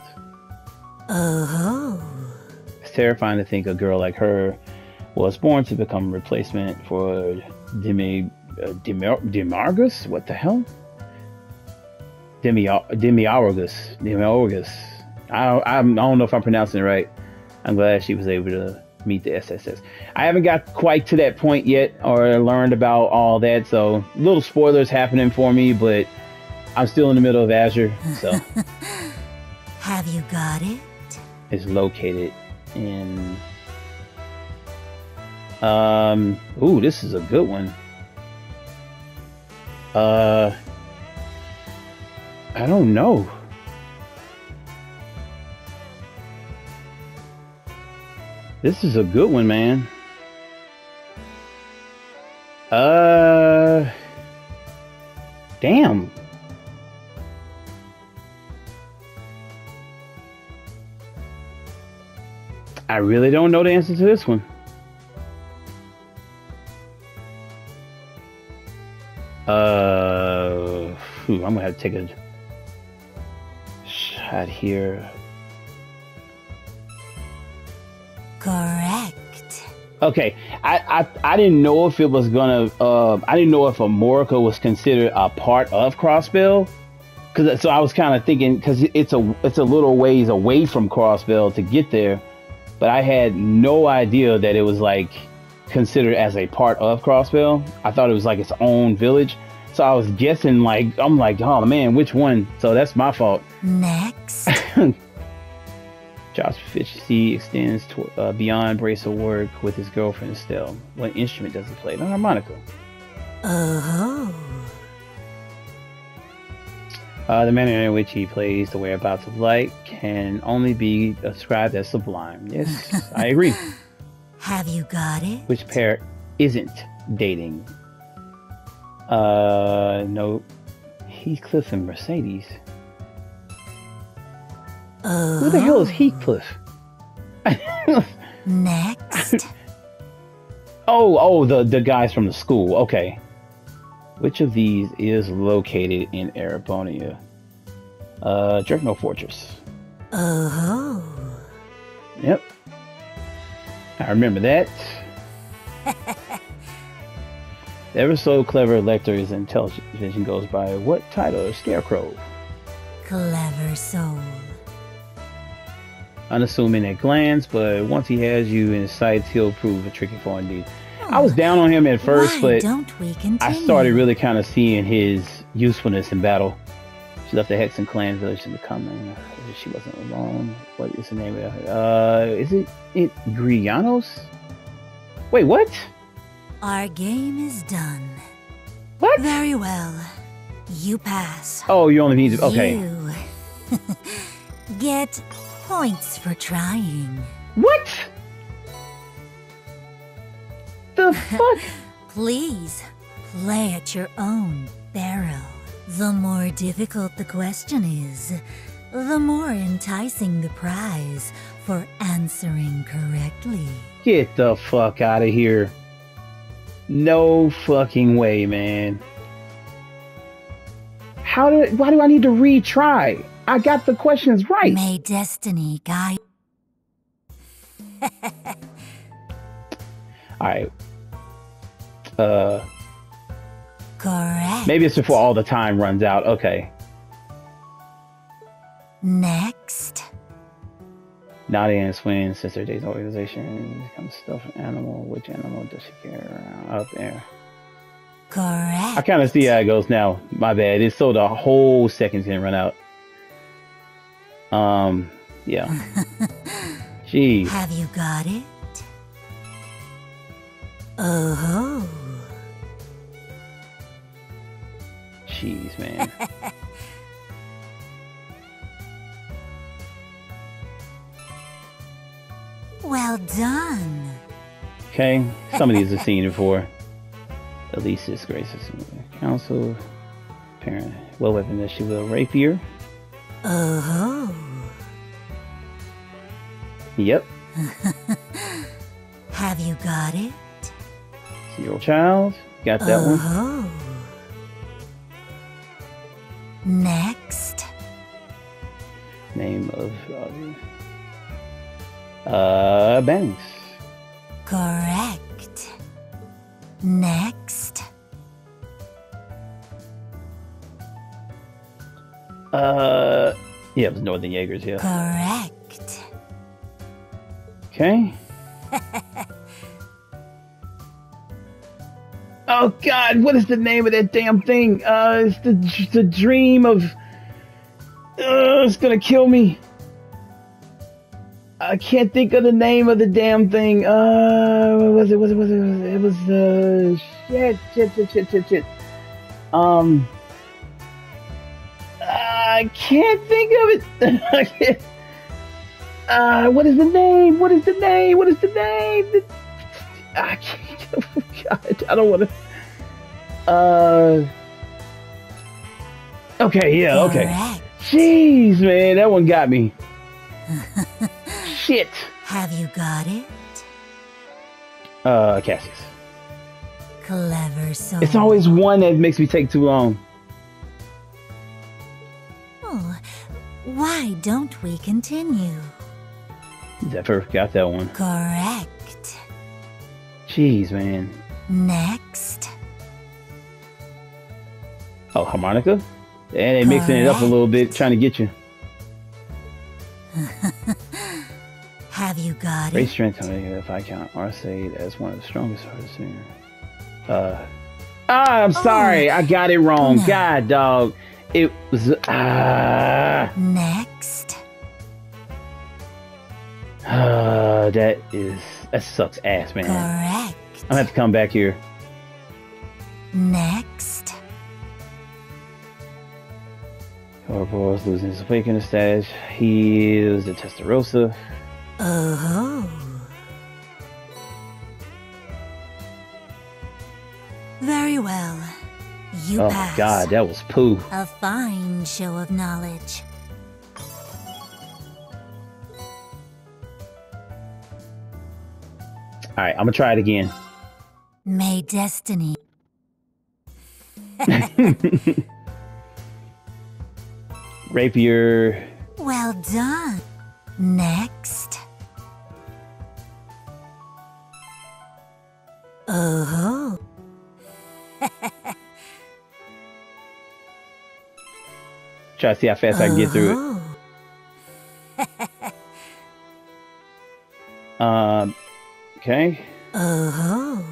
[SPEAKER 6] Oh.
[SPEAKER 1] It's terrifying to think a girl like her was born to become a replacement for Demi uh, Demi Demargus. What the hell? Demi Demiurgus. Demiurgus. I don't, I don't know if I'm pronouncing it right. I'm glad she was able to meet the S S S. I haven't got quite to that point yet, or learned about all that. So little spoilers happening for me, but I'm still in the middle of Azure. So
[SPEAKER 6] Have you got it?
[SPEAKER 1] it's located in. Um. Ooh, this is a good one. Uh. I don't know. This is a good one, man. Uh. Damn. I really don't know the answer to this one. Uh, phew, I'm gonna have to take a shot here.
[SPEAKER 6] Correct.
[SPEAKER 1] Okay, I, I I didn't know if it was gonna. Uh, I didn't know if Amorica was considered a part of Crossbell, because so I was kind of thinking because it's a it's a little ways away from Crossbell to get there, but I had no idea that it was like considered as a part of Crossbell. I thought it was like its own village, so I was guessing like I'm like, oh man, which one? So that's my fault.
[SPEAKER 6] Next.
[SPEAKER 1] Josh Fitchie extends to, uh, beyond bracelet work with his girlfriend Estelle. What instrument does he play? The harmonica.
[SPEAKER 6] Oh.
[SPEAKER 1] Uh, the manner in which he plays the whereabouts of light can only be described as sublime. Yes, I agree.
[SPEAKER 6] Have you got it?
[SPEAKER 1] Which pair isn't dating? Uh, no, Heathcliff and Mercedes.
[SPEAKER 6] Oh.
[SPEAKER 1] Who the hell is Heathcliff?
[SPEAKER 6] Next.
[SPEAKER 1] Oh, oh, the the guys from the school. Okay. Which of these is located in Erebonia? Uh, Drakno Fortress.
[SPEAKER 6] Oh.
[SPEAKER 1] Yep. I remember that. The ever so clever Lecter's intelligence goes by what title? Scarecrow.
[SPEAKER 6] Clever soul.
[SPEAKER 1] Unassuming at glance, but once he has you in his sights, he'll prove a tricky foe indeed. I was down on him at first,
[SPEAKER 6] Why
[SPEAKER 1] but
[SPEAKER 6] don't we continue?
[SPEAKER 1] I started really kind of seeing his usefulness in battle. She left the Hexen clan village to become. She wasn't alone. What is the name of it? Uh, is it it Grianos? Wait, what?
[SPEAKER 6] Our game is done.
[SPEAKER 1] What?
[SPEAKER 6] Very well. You pass.
[SPEAKER 1] Oh, you only need to. Okay.
[SPEAKER 6] You get points for trying.
[SPEAKER 1] What? The fuck?
[SPEAKER 6] Please play at your own barrel. The more difficult the question is, the more enticing the prize for answering correctly.
[SPEAKER 1] Get the fuck out of here. No fucking way, man. How did? Why do I need to retry? I got the questions right.
[SPEAKER 6] May destiny guide.
[SPEAKER 1] Alright. Uh,
[SPEAKER 6] Correct.
[SPEAKER 1] maybe it's before all the time runs out. Okay.
[SPEAKER 6] Next.
[SPEAKER 1] Nadia and Swin, Sister Days organization, becomes stuffed animal. Which animal does she carry around? Up there.
[SPEAKER 6] Correct.
[SPEAKER 1] I kind of see how it goes now. My bad. It's so the whole second's gonna run out. Um, yeah. Jeez.
[SPEAKER 6] Have you got it? Oh.
[SPEAKER 1] Jeez, man.
[SPEAKER 6] Well done.
[SPEAKER 1] Okay, some of these I've seen before. Elise's graces, council, parent, well weapon that she will, rapier.
[SPEAKER 6] Oh.
[SPEAKER 1] Yep.
[SPEAKER 6] Have you got it?
[SPEAKER 1] Zero child, got that one.
[SPEAKER 6] Oh. Next.
[SPEAKER 1] Name of uh, uh Banks.
[SPEAKER 6] Correct. Next.
[SPEAKER 1] Uh, yeah, it was Northern Jaegers, yeah.
[SPEAKER 6] Correct.
[SPEAKER 1] Okay. Oh God, what is the name of that damn thing? Uh, it's the the dream of. Uh, it's gonna kill me. I can't think of the name of the damn thing. Uh, what was it? Was it? Was it? Was it? It was uh, shit, shit, shit, shit, shit, shit. Um, I can't think of it. I can't. Uh, what is the name? What is the name? What is the name? I can't. Oh God, I don't want to. Uh. Okay, yeah, okay.
[SPEAKER 6] Correct.
[SPEAKER 1] Jeez, man, that one got me. Shit.
[SPEAKER 6] Have you got it?
[SPEAKER 1] Uh, Cassius.
[SPEAKER 6] Clever soul.
[SPEAKER 1] It's always one that makes me take too long.
[SPEAKER 6] Oh, why don't we continue?
[SPEAKER 1] Zephyr got that one.
[SPEAKER 6] Correct.
[SPEAKER 1] Jeez, man.
[SPEAKER 6] Next.
[SPEAKER 1] Oh, harmonica? And they mixing it up a little bit, trying to get you.
[SPEAKER 6] Have you got
[SPEAKER 1] Great
[SPEAKER 6] it?
[SPEAKER 1] strength, if I count Arcade as one of the strongest artists here. Uh, ah, I'm sorry,
[SPEAKER 6] Oh,
[SPEAKER 1] I got it wrong.
[SPEAKER 6] no.
[SPEAKER 1] God, dog. It was, ah,
[SPEAKER 6] Next.
[SPEAKER 1] uh, that is, that sucks ass, man.
[SPEAKER 6] Correct.
[SPEAKER 1] I'm gonna have to come back here.
[SPEAKER 6] Next.
[SPEAKER 1] Ouroboros losing his awakening status. He is the Testarossa.
[SPEAKER 6] Oh. Very well. You
[SPEAKER 1] Oh my
[SPEAKER 6] pass.
[SPEAKER 1] God, that was poo.
[SPEAKER 6] A fine show of knowledge.
[SPEAKER 1] Alright, I'm gonna try it again.
[SPEAKER 6] May destiny.
[SPEAKER 1] Rapier.
[SPEAKER 6] Well done. Next. Oh.
[SPEAKER 1] Try to see how fast I can get through it. Um, okay.
[SPEAKER 6] Oh.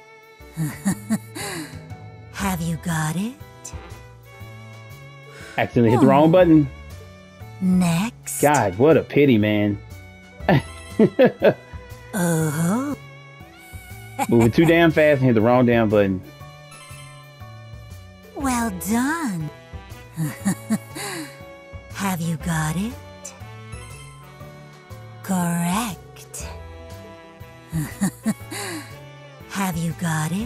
[SPEAKER 6] Have you got it?
[SPEAKER 1] Accidentally hit the wrong button.
[SPEAKER 6] Next.
[SPEAKER 1] God, what a pity, man.
[SPEAKER 6] Oh.
[SPEAKER 1] Moving too damn fast and hit the wrong damn button.
[SPEAKER 6] Well done. Have you got it? Correct. Have you got it?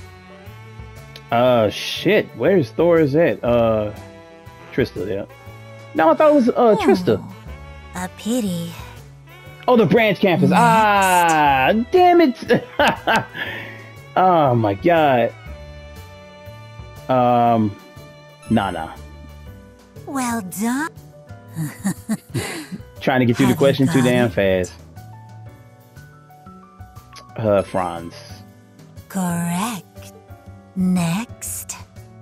[SPEAKER 1] Uh, shit. Where's Thor is at? Uh, Trista, yeah. No, I thought it was, uh, Trista.
[SPEAKER 6] Oh, a pity.
[SPEAKER 1] Oh, the branch campus.
[SPEAKER 6] Next.
[SPEAKER 1] Ah, damn it. Oh, my God. Um, Nana.
[SPEAKER 6] Well done.
[SPEAKER 1] Trying to get through the
[SPEAKER 6] Have you
[SPEAKER 1] question too
[SPEAKER 6] got
[SPEAKER 1] damn
[SPEAKER 6] it?
[SPEAKER 1] fast. Uh, Franz.
[SPEAKER 6] Correct. Next.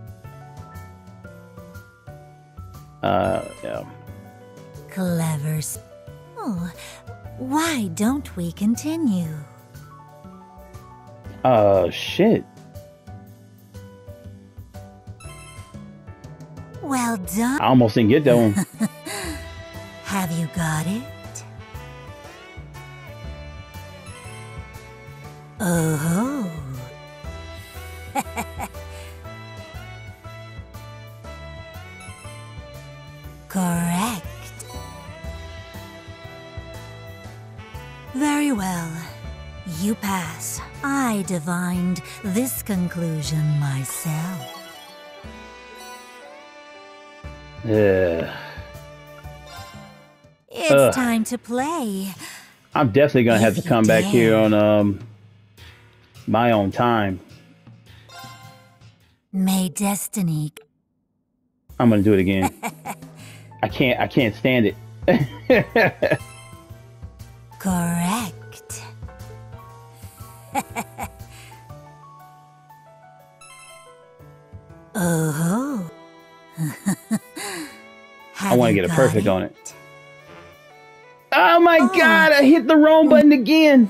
[SPEAKER 1] Uh, yeah.
[SPEAKER 6] Clever. s- Oh, why don't we continue?
[SPEAKER 1] Uh, shit.
[SPEAKER 6] Well done.
[SPEAKER 1] I almost didn't get that one.
[SPEAKER 6] Have you got it? Oh. Correct. Very well. You pass. I divined this conclusion myself.
[SPEAKER 1] Yeah.
[SPEAKER 6] It's
[SPEAKER 1] Ugh.
[SPEAKER 6] time to play.
[SPEAKER 1] I'm definitely gonna have
[SPEAKER 6] If
[SPEAKER 1] to
[SPEAKER 6] you
[SPEAKER 1] come back
[SPEAKER 6] dare.
[SPEAKER 1] here on um my own time.
[SPEAKER 6] May destiny.
[SPEAKER 1] I'm gonna do it again. I can't. I can't stand it.
[SPEAKER 6] Correct. Oh.
[SPEAKER 1] I want to get a perfect on it. Oh my
[SPEAKER 6] Oh.
[SPEAKER 1] god! I hit the wrong button again.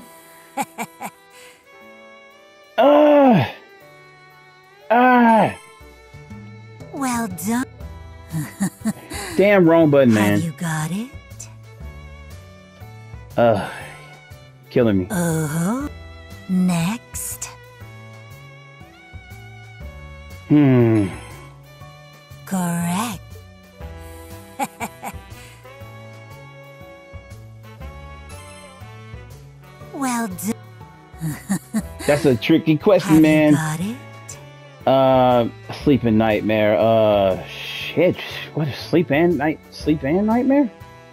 [SPEAKER 1] Ah. Ah.
[SPEAKER 6] Well done.
[SPEAKER 1] Damn wrong button,
[SPEAKER 6] Have
[SPEAKER 1] man.
[SPEAKER 6] you got it?
[SPEAKER 1] Ugh. Killing me.
[SPEAKER 6] Oh. Next.
[SPEAKER 1] Hmm.
[SPEAKER 6] Correct. Well done.
[SPEAKER 1] That's a tricky question,
[SPEAKER 6] Have
[SPEAKER 1] man.
[SPEAKER 6] you got it?
[SPEAKER 1] Uh, sleep and nightmare. Uh, shit. What is sleep and night? Sleep and nightmare?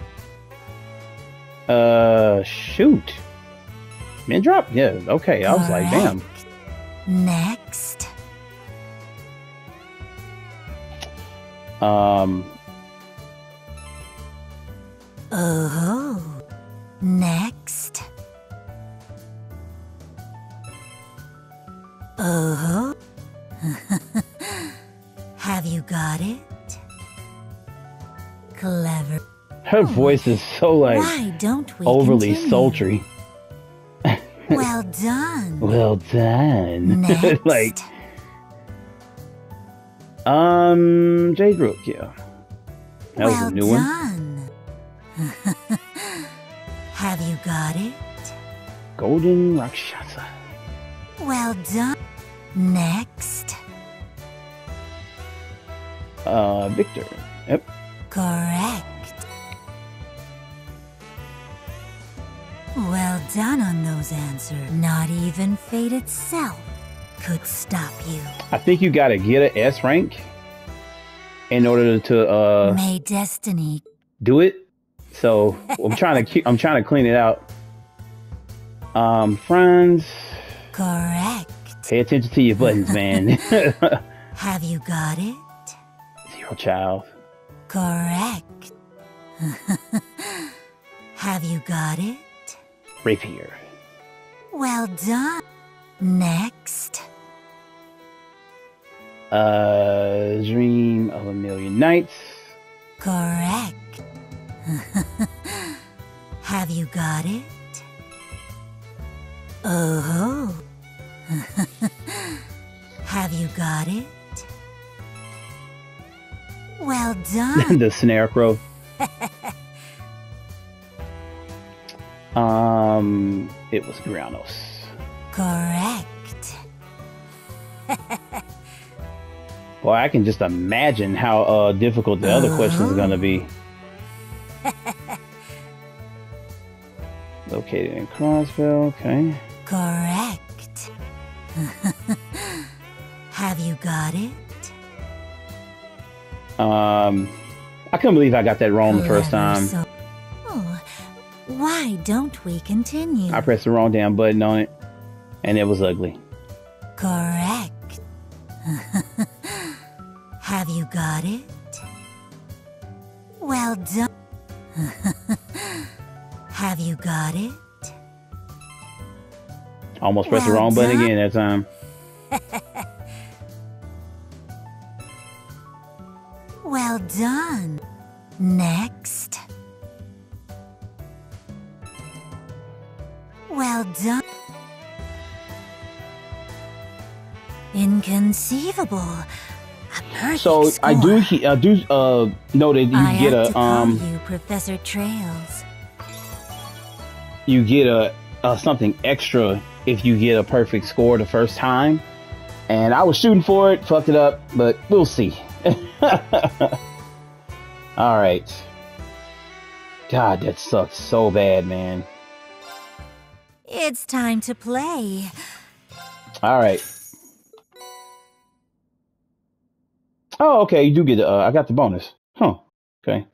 [SPEAKER 1] Uh, shoot. Min drop? Yeah. Okay. I was like, damn.
[SPEAKER 6] Correct. Next.
[SPEAKER 1] Um.
[SPEAKER 6] Oh. Next. Oh. Have you got it? Clever.
[SPEAKER 1] Her voice is so like
[SPEAKER 6] Why don't we
[SPEAKER 1] overly
[SPEAKER 6] continue?
[SPEAKER 1] sultry.
[SPEAKER 6] Well done.
[SPEAKER 1] Well done.
[SPEAKER 6] Next.
[SPEAKER 1] like, um, Jade Rook, yeah. That was
[SPEAKER 6] well
[SPEAKER 1] a new one.
[SPEAKER 6] done. Have you got it?
[SPEAKER 1] Golden Rakshasa.
[SPEAKER 6] Well done. Next.
[SPEAKER 1] Uh, Victor. Yep.
[SPEAKER 6] Correct. Well done on those answers. Not even fate itself could stop you.
[SPEAKER 1] I think you gotta get an S rank in order to uh
[SPEAKER 6] May destiny.
[SPEAKER 1] do it. So I'm trying to keep, I'm trying to clean it out. Um, friends,
[SPEAKER 6] Correct.
[SPEAKER 1] pay attention to your buttons, man.
[SPEAKER 6] Have you got it?
[SPEAKER 1] Zero child.
[SPEAKER 6] Correct. Have you got it?
[SPEAKER 1] Rapier.
[SPEAKER 6] Well done. Next.
[SPEAKER 1] Uh, Dream of a Million Nights.
[SPEAKER 6] Correct. Have you got it? Oh. Have you got it? Well done.
[SPEAKER 1] The Snare Crow. um, it was Granos.
[SPEAKER 6] Correct.
[SPEAKER 1] Well, I can just imagine how uh, difficult the other questions are gonna be. Located in Crossville, okay.
[SPEAKER 6] Correct. Have you got it?
[SPEAKER 1] Um, I couldn't believe I got that wrong the first
[SPEAKER 6] Clever
[SPEAKER 1] time.
[SPEAKER 6] so- Oh, why don't we continue?
[SPEAKER 1] I pressed the wrong damn button on it, and it was ugly.
[SPEAKER 6] Correct. Have you got it? Well done. Have you got it?
[SPEAKER 1] Almost pressed the
[SPEAKER 6] Well
[SPEAKER 1] wrong button
[SPEAKER 6] done.
[SPEAKER 1] again that time.
[SPEAKER 6] Well done. Next. Well done. Inconceivable. A Perfect
[SPEAKER 1] So
[SPEAKER 6] score.
[SPEAKER 1] I do he- I do uh know that you
[SPEAKER 6] I
[SPEAKER 1] get
[SPEAKER 6] have
[SPEAKER 1] a
[SPEAKER 6] to call
[SPEAKER 1] um
[SPEAKER 6] you Professor Trails.
[SPEAKER 1] you get a, a something extra if you get a perfect score the first time. And I was shooting for it, fucked it up, but we'll see. All right. God, that sucks so bad, man.
[SPEAKER 6] It's time to play.
[SPEAKER 1] All right. Oh, okay. You do get the. Uh, I got the bonus. Huh. Okay.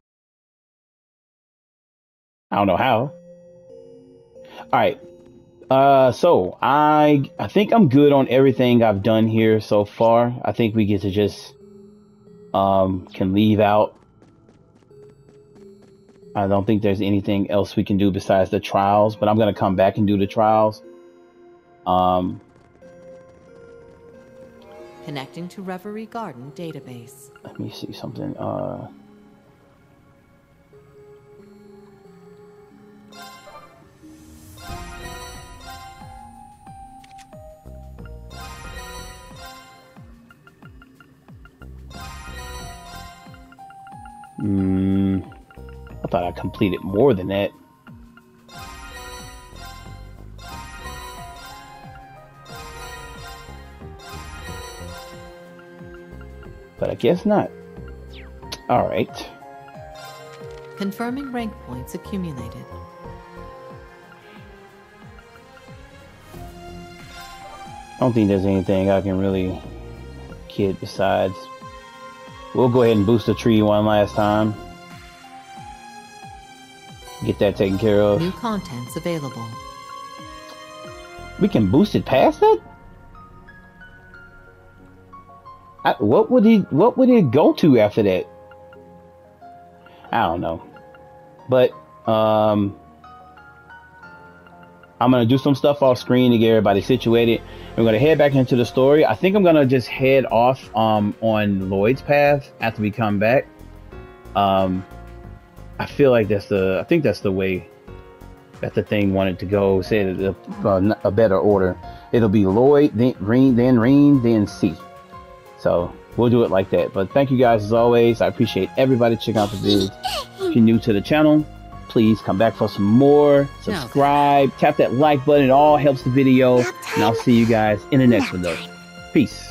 [SPEAKER 1] I don't know how. All right. Uh, so I I think I'm good on everything I've done here so far. I think we get to just um can leave out. I don't think there's anything else we can do besides the trials, but I'm gonna come back and do the trials. Um.
[SPEAKER 5] Connecting to Reverie Garden database.
[SPEAKER 1] Let me see something. Uh. Hmm. I thought I completed more than that. But I guess not. All right.
[SPEAKER 5] Confirming rank points accumulated.
[SPEAKER 1] I don't think there's anything I can really get besides. We'll go ahead and boost the tree one last time. Get that taken care of.
[SPEAKER 5] New contents available.
[SPEAKER 1] We can boost it past that? I, what would he? What would it go to after that? I don't know. But um, I'm gonna do some stuff off screen to get everybody situated. We're gonna head back into the story. I think I'm gonna just head off um on Lloyd's path after we come back. Um, I feel like that's the. I think that's the way that the thing wanted to go. Said a, a, a better order. It'll be Lloyd, then Green, then Reen, then C. So we'll do it like that. But thank you guys as always. I appreciate everybody checking out the vids. If you're new to the channel, please come back for some more. Subscribe, tap that like button. It all helps the video. And I'll see you guys in the next one though. Peace.